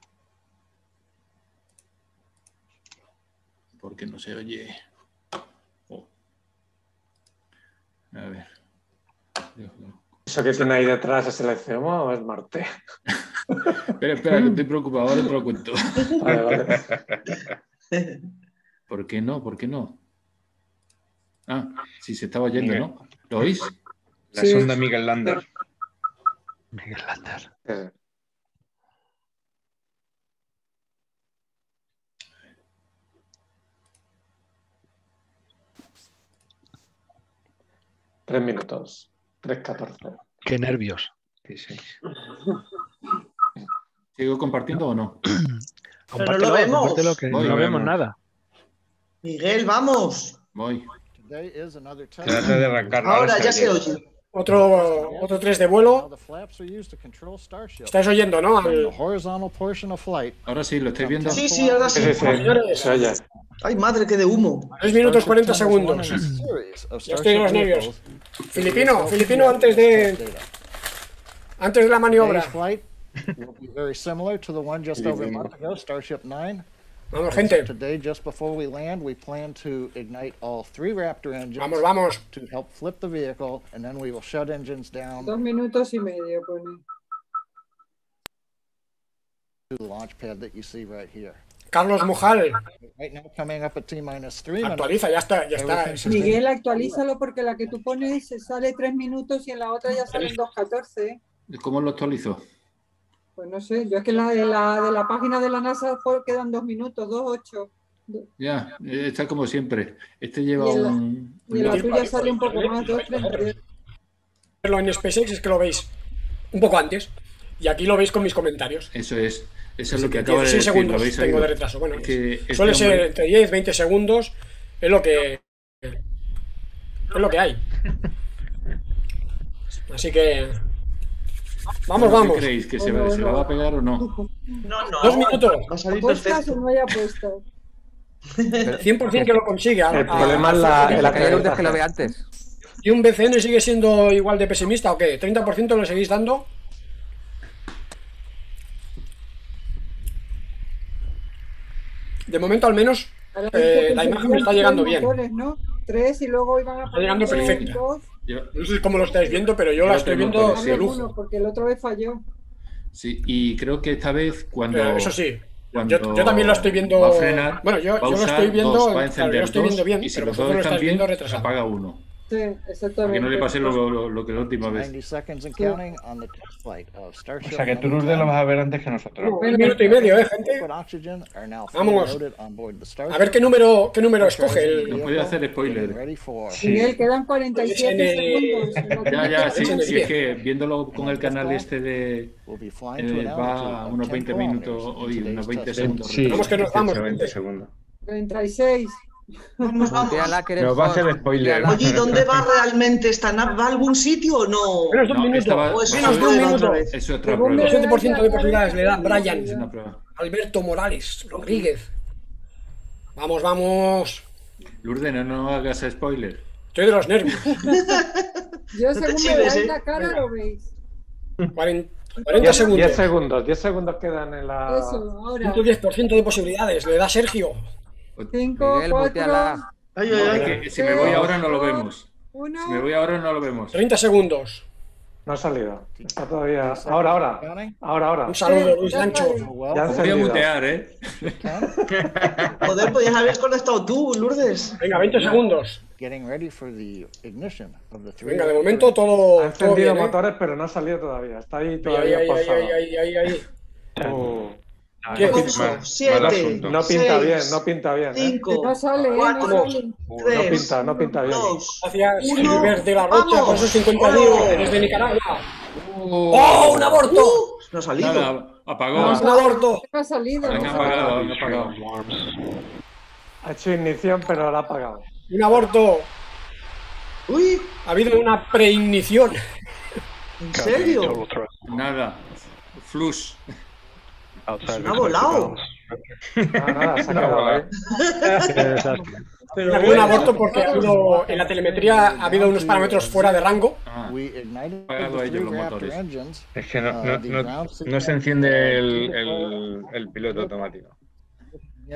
Porque no se oye. Oh. A ver. ¿Eso que tiene ahí detrás es el F M o es Marte? Espera, espera, que estoy preocupado, ahora te lo cuento. Vale, vale. ¿Por qué no? ¿Por qué no? Ah, sí, se estaba oyendo, Miguel. ¿no? ¿Lo oís? La Sí. sonda Miguel Lander. Miguel Lander. Eh, Tres minutos. Tres catorce. Qué nervios. Sí, sí. ¿Sigo compartiendo o no? Pero no lo vemos. compártelo, que Voy, no lo vemos vemos. nada. Miguel, vamos. Voy. Trata de arrancar. Ahora ya se oye. Otro, otro tres de vuelo. Estáis oyendo, ¿no? Al- Ahora sí, ¿lo estáis viendo? Sí, sí, ahora sí. Sí, sí, sí. Se oye. Ay, madre, qué de humo. tres minutos cuarenta segundos. Ya estoy en los nervios. Filipino, Filipino antes de antes de la maniobra. Vamos, gente. Today, just before we land, we plan to ignite all three Raptor engines. Vamos, vamos. To help flip the vehicle, and then we will shut engines down. Dos minutos y medio, pone. To the launch pad that you see right here. Carlos Mojal. Right now, coming up at T minus three. Actualiza, ya está, ya está. Miguel, actualízalo porque la que tú pones sale tres minutos y en la otra ya salen dos catorce. ¿Cómo lo actualizo? Pues no sé, yo es que la de la, de la página de la NASA quedan dos minutos, dos ocho. Ya, está como siempre. Este lleva y la, un... Y la tuya sale un poco más, dos treinta. Verlo en SpaceX es que lo veis un poco antes. Y aquí lo veis con mis comentarios. Eso es. Eso es lo que acaba de decir. decir. segundos ¿lo habéis tengo oído? de retraso. Bueno, que este suele ser hombre... entre diez y veinte segundos. Es lo que... Es lo que hay. Así que... Vamos, vamos. ¿Qué creéis? ¿Que se, no, se no. la va a pegar o no? No, no. Dos minutos. Va a salir perfecto. No haya puesto. cien por cien que lo consiga. El problema es la, el aterrizaje que lo ve antes. ¿Y un B C N sigue siendo igual de pesimista o qué? ¿treinta por ciento lo seguís dando? De momento al menos eh, la imagen me está llegando bien. Motores, ¿no? Tres y luego iban a está llegando perfecto. No sé cómo lo estáis viendo, pero yo, yo la estoy viendo de lujo. Uno, porque el otro vez falló. Sí, y creo que esta vez cuando... Pero eso sí. Yo, yo también lo estoy viendo. Va a frenar, bueno, yo, va yo lo estoy viendo. Dos, va a claro, yo lo estoy viendo bien, y si pero los dos vosotros lo están estáis bien, viendo retrasado. apaga uno. Sí, exactamente. Para que no le pase lo, lo, lo que la última vez. Sí. O sea que tú, Lourdes, lo vas a ver antes que nosotros. Un minuto y medio, eh, gente. Vamos. A ver qué número, qué número escoge. El... No puede hacer spoiler. Sí. Miguel, quedan cuarenta y siete segundos. Ya, ya, sí, sí, es que viéndolo con el canal este de... Eh, va a unos veinte minutos, hoy, unos veinte segundos. Sí, vamos que nos vamos. veinte segundos. treinta y seis. Vamos, vamos. Nos va a hacer spoiler. Oye, ¿dónde va realmente esta nave? ¿Va a algún sitio o no? Menos de un no, minuto. Va, o es menos de un minuto. Eso es otra prueba. El siete por ciento de posibilidades le da Brian. Es una prueba. Alberto Morales Rodríguez. Vamos, vamos. Lourdes, no, no hagas spoiler. Estoy de los nervios. Yo según me veáis la cara lo veis. cuarenta, cuarenta segundos. diez segundos. diez segundos quedan en la... Eso, ahora. ciento diez por ciento de posibilidades le da Sergio. cinco, cuatro... Ay, ay, ay. Es que si me voy ahora no lo vemos. Uno. Si me voy ahora no lo vemos. treinta segundos. No ha salido. Está todavía... Ahora, ahora. Ahora, ahora. Un saludo, Luis Lancho. Ya han voy a mutear, ¿eh? Joder, podías haber conectado tú, Lourdes. Venga, veinte segundos. Venga, de momento todo... Ha encendido todo bien, motores, ¿eh? Pero no ha salido todavía. Está ahí todavía ahí, pasado. Ahí, ahí, ahí, ahí. Oh. ¿Qué? ocho, siete, no pinta bien, no pinta bien. cinco, no sale, cuatro, no sale. tres, no pinta, no pinta bien. dos, Gracias, uno, Gilbert de la Rocha, por esos cincuenta ¡vamos! libros desde Nicaragua. ¡Oh, oh un aborto! Uh, no ha salido. Nada, apagó. No, un aborto. No ha salido. Han No apagado, han apagado. Ha hecho ignición, pero la ha apagado. Un aborto. Uy, Ha habido una preignición. ¿en serio? Nada. Flush. Me ha volado. Nada, nada, se ha quedado, ¿eh? Pero Ha habido un bueno. aborto porque ha habido, en la telemetría ha habido unos parámetros fuera de rango. Ah, apagado ellos los motores. Es que no, no, no, no se enciende el, el, el piloto automático. Si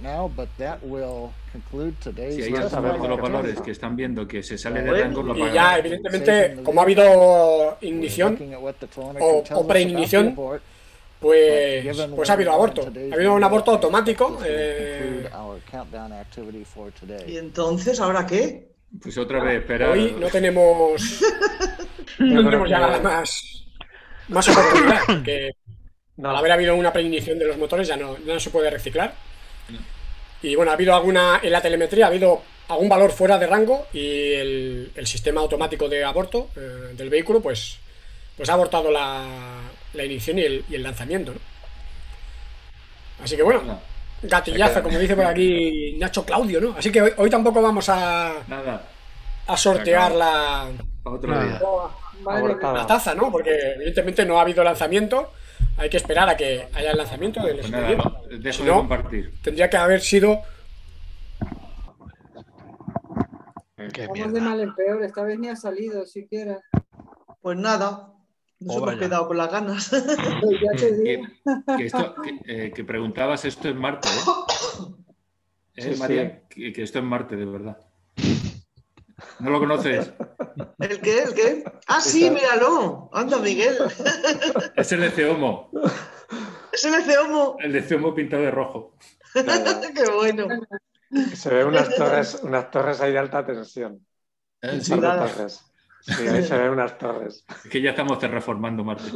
ahí han sacado los valores que están viendo que se sale de rango, lo Y apagan. ya, evidentemente, como ha habido ignición o, o preignición, pues, pues ha habido aborto. Ha habido un aborto automático. Eh, ¿Y entonces ahora qué? Pues otra vez, espera. hoy no tenemos, no tenemos ya nada más, más oportunidad, porque al haber habido una preignición de los motores ya no, ya no se puede reciclar. Y bueno, ha habido alguna, en la telemetría ha habido algún valor fuera de rango y el, el sistema automático de aborto eh, del vehículo pues, pues ha abortado la, la ignición y el, y el lanzamiento, ¿no? Así que bueno, gatillazo, como dice por aquí Nacho Claudio, ¿no? Así que hoy, hoy tampoco vamos a, Nada. a sortear la, Otro día. la taza, ¿no? Porque evidentemente no ha habido lanzamiento. Hay que esperar a que haya el lanzamiento del Pues expediente. nada, no, dejo Si de no, compartir. tendría que haber sido... Qué Vamos de mal en peor, esta vez ni ha salido siquiera. Pues nada, nos Oh, hemos vaya. quedado con las ganas. Pues ya te digo. Que, que esto, que, eh, que preguntabas esto en Marte, ¿eh? ¿Eh, Sí, María? Que, que esto es Marte, de verdad. ¿No lo conoces? ¿El qué? ¿El qué? Ah, sí, míralo. Anda, Miguel. Es el de Ceomo. Es el Eceomo. El de Ceomo pintado de rojo. Qué bueno. Se ven unas torres, unas torres ahí de alta tensión. Eh, Un sí. par de torres. Sí, ahí se ven unas torres. Es que ya estamos terraformando Marte.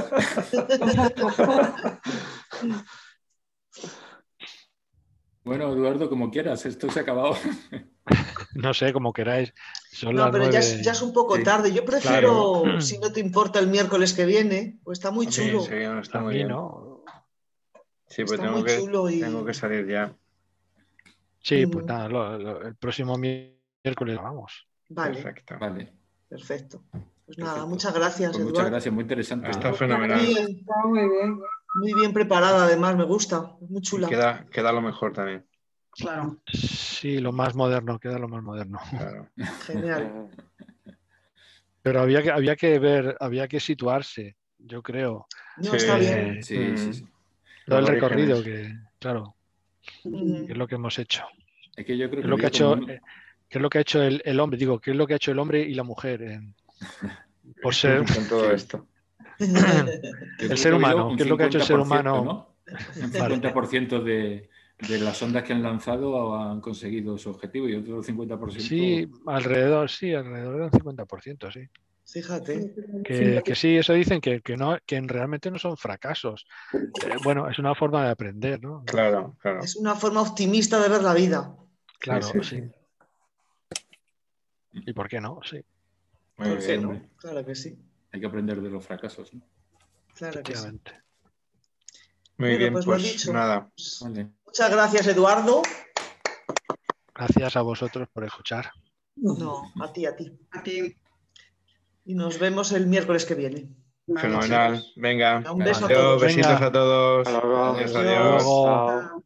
Bueno, Eduardo, como quieras, esto se ha acabado. No sé, como queráis. Son No, las pero nueve. ya es, ya es un poco Sí. tarde. Yo prefiero, Claro. si no te importa, el miércoles que viene, pues está muy Sí, chulo. sí, está A muy mí bien. no. Sí, pues Está tengo muy que, chulo y- tengo que salir ya. Sí, pues Mm. nada, lo- lo- el próximo miércoles vamos. Vale, Perfecto. Vale. perfecto. Pues nada, Perfecto. muchas gracias, Pues muchas Eduardo. gracias, muy interesante. Está ¿eh? fenomenal. Muy bien, Está muy bien. muy bien preparada, además, me gusta. Muy Y chula. queda, queda lo mejor también. Claro, Sí, lo más moderno, queda lo más moderno. Claro. genial. Pero había que, había que ver, había que situarse, yo creo. No, Sí, está bien. Eh, Sí, sí, sí. todo el Los recorrido orígenes. que, claro, Mm. que es lo que hemos hecho. Es que yo creo ¿Qué que es lo que ha había como hecho, un- eh, qué es lo que ha hecho el, el hombre? Digo, ¿qué es lo que ha hecho el hombre y la mujer? en- por ser Con todo Sí. esto. yo creo el ser que ha habido humano. un ¿Qué es lo que ha hecho el ser cincuenta por ciento, humano? ¿no? Un cincuenta por ciento de, de las ondas que han lanzado han conseguido su objetivo y otro cincuenta por ciento. Sí, alrededor, sí, alrededor del cincuenta por ciento, sí. Fíjate. Que, que sí, eso dicen que, que no, que realmente no son fracasos. Eh, bueno, es una forma de aprender, ¿no? Claro, claro. Es una forma optimista de ver la vida. Claro, sí, sí. sí. ¿Y por qué no? Sí, Muy ¿Por qué bien. no? Claro que sí. Hay que aprender de los fracasos, ¿no? Claro que sí. efectivamente. Muy Bueno, bien, pues pues, lo dicho. nada. Vale. Muchas gracias, Eduardo. Gracias a vosotros por escuchar. No, a ti, a ti. A ti. Y nos vemos el miércoles que viene. Fenomenal. Venga. Un beso a Adiós, todos. besitos Venga. a todos. Hasta luego. Adiós, Adiós. adiós. Luego. Chao.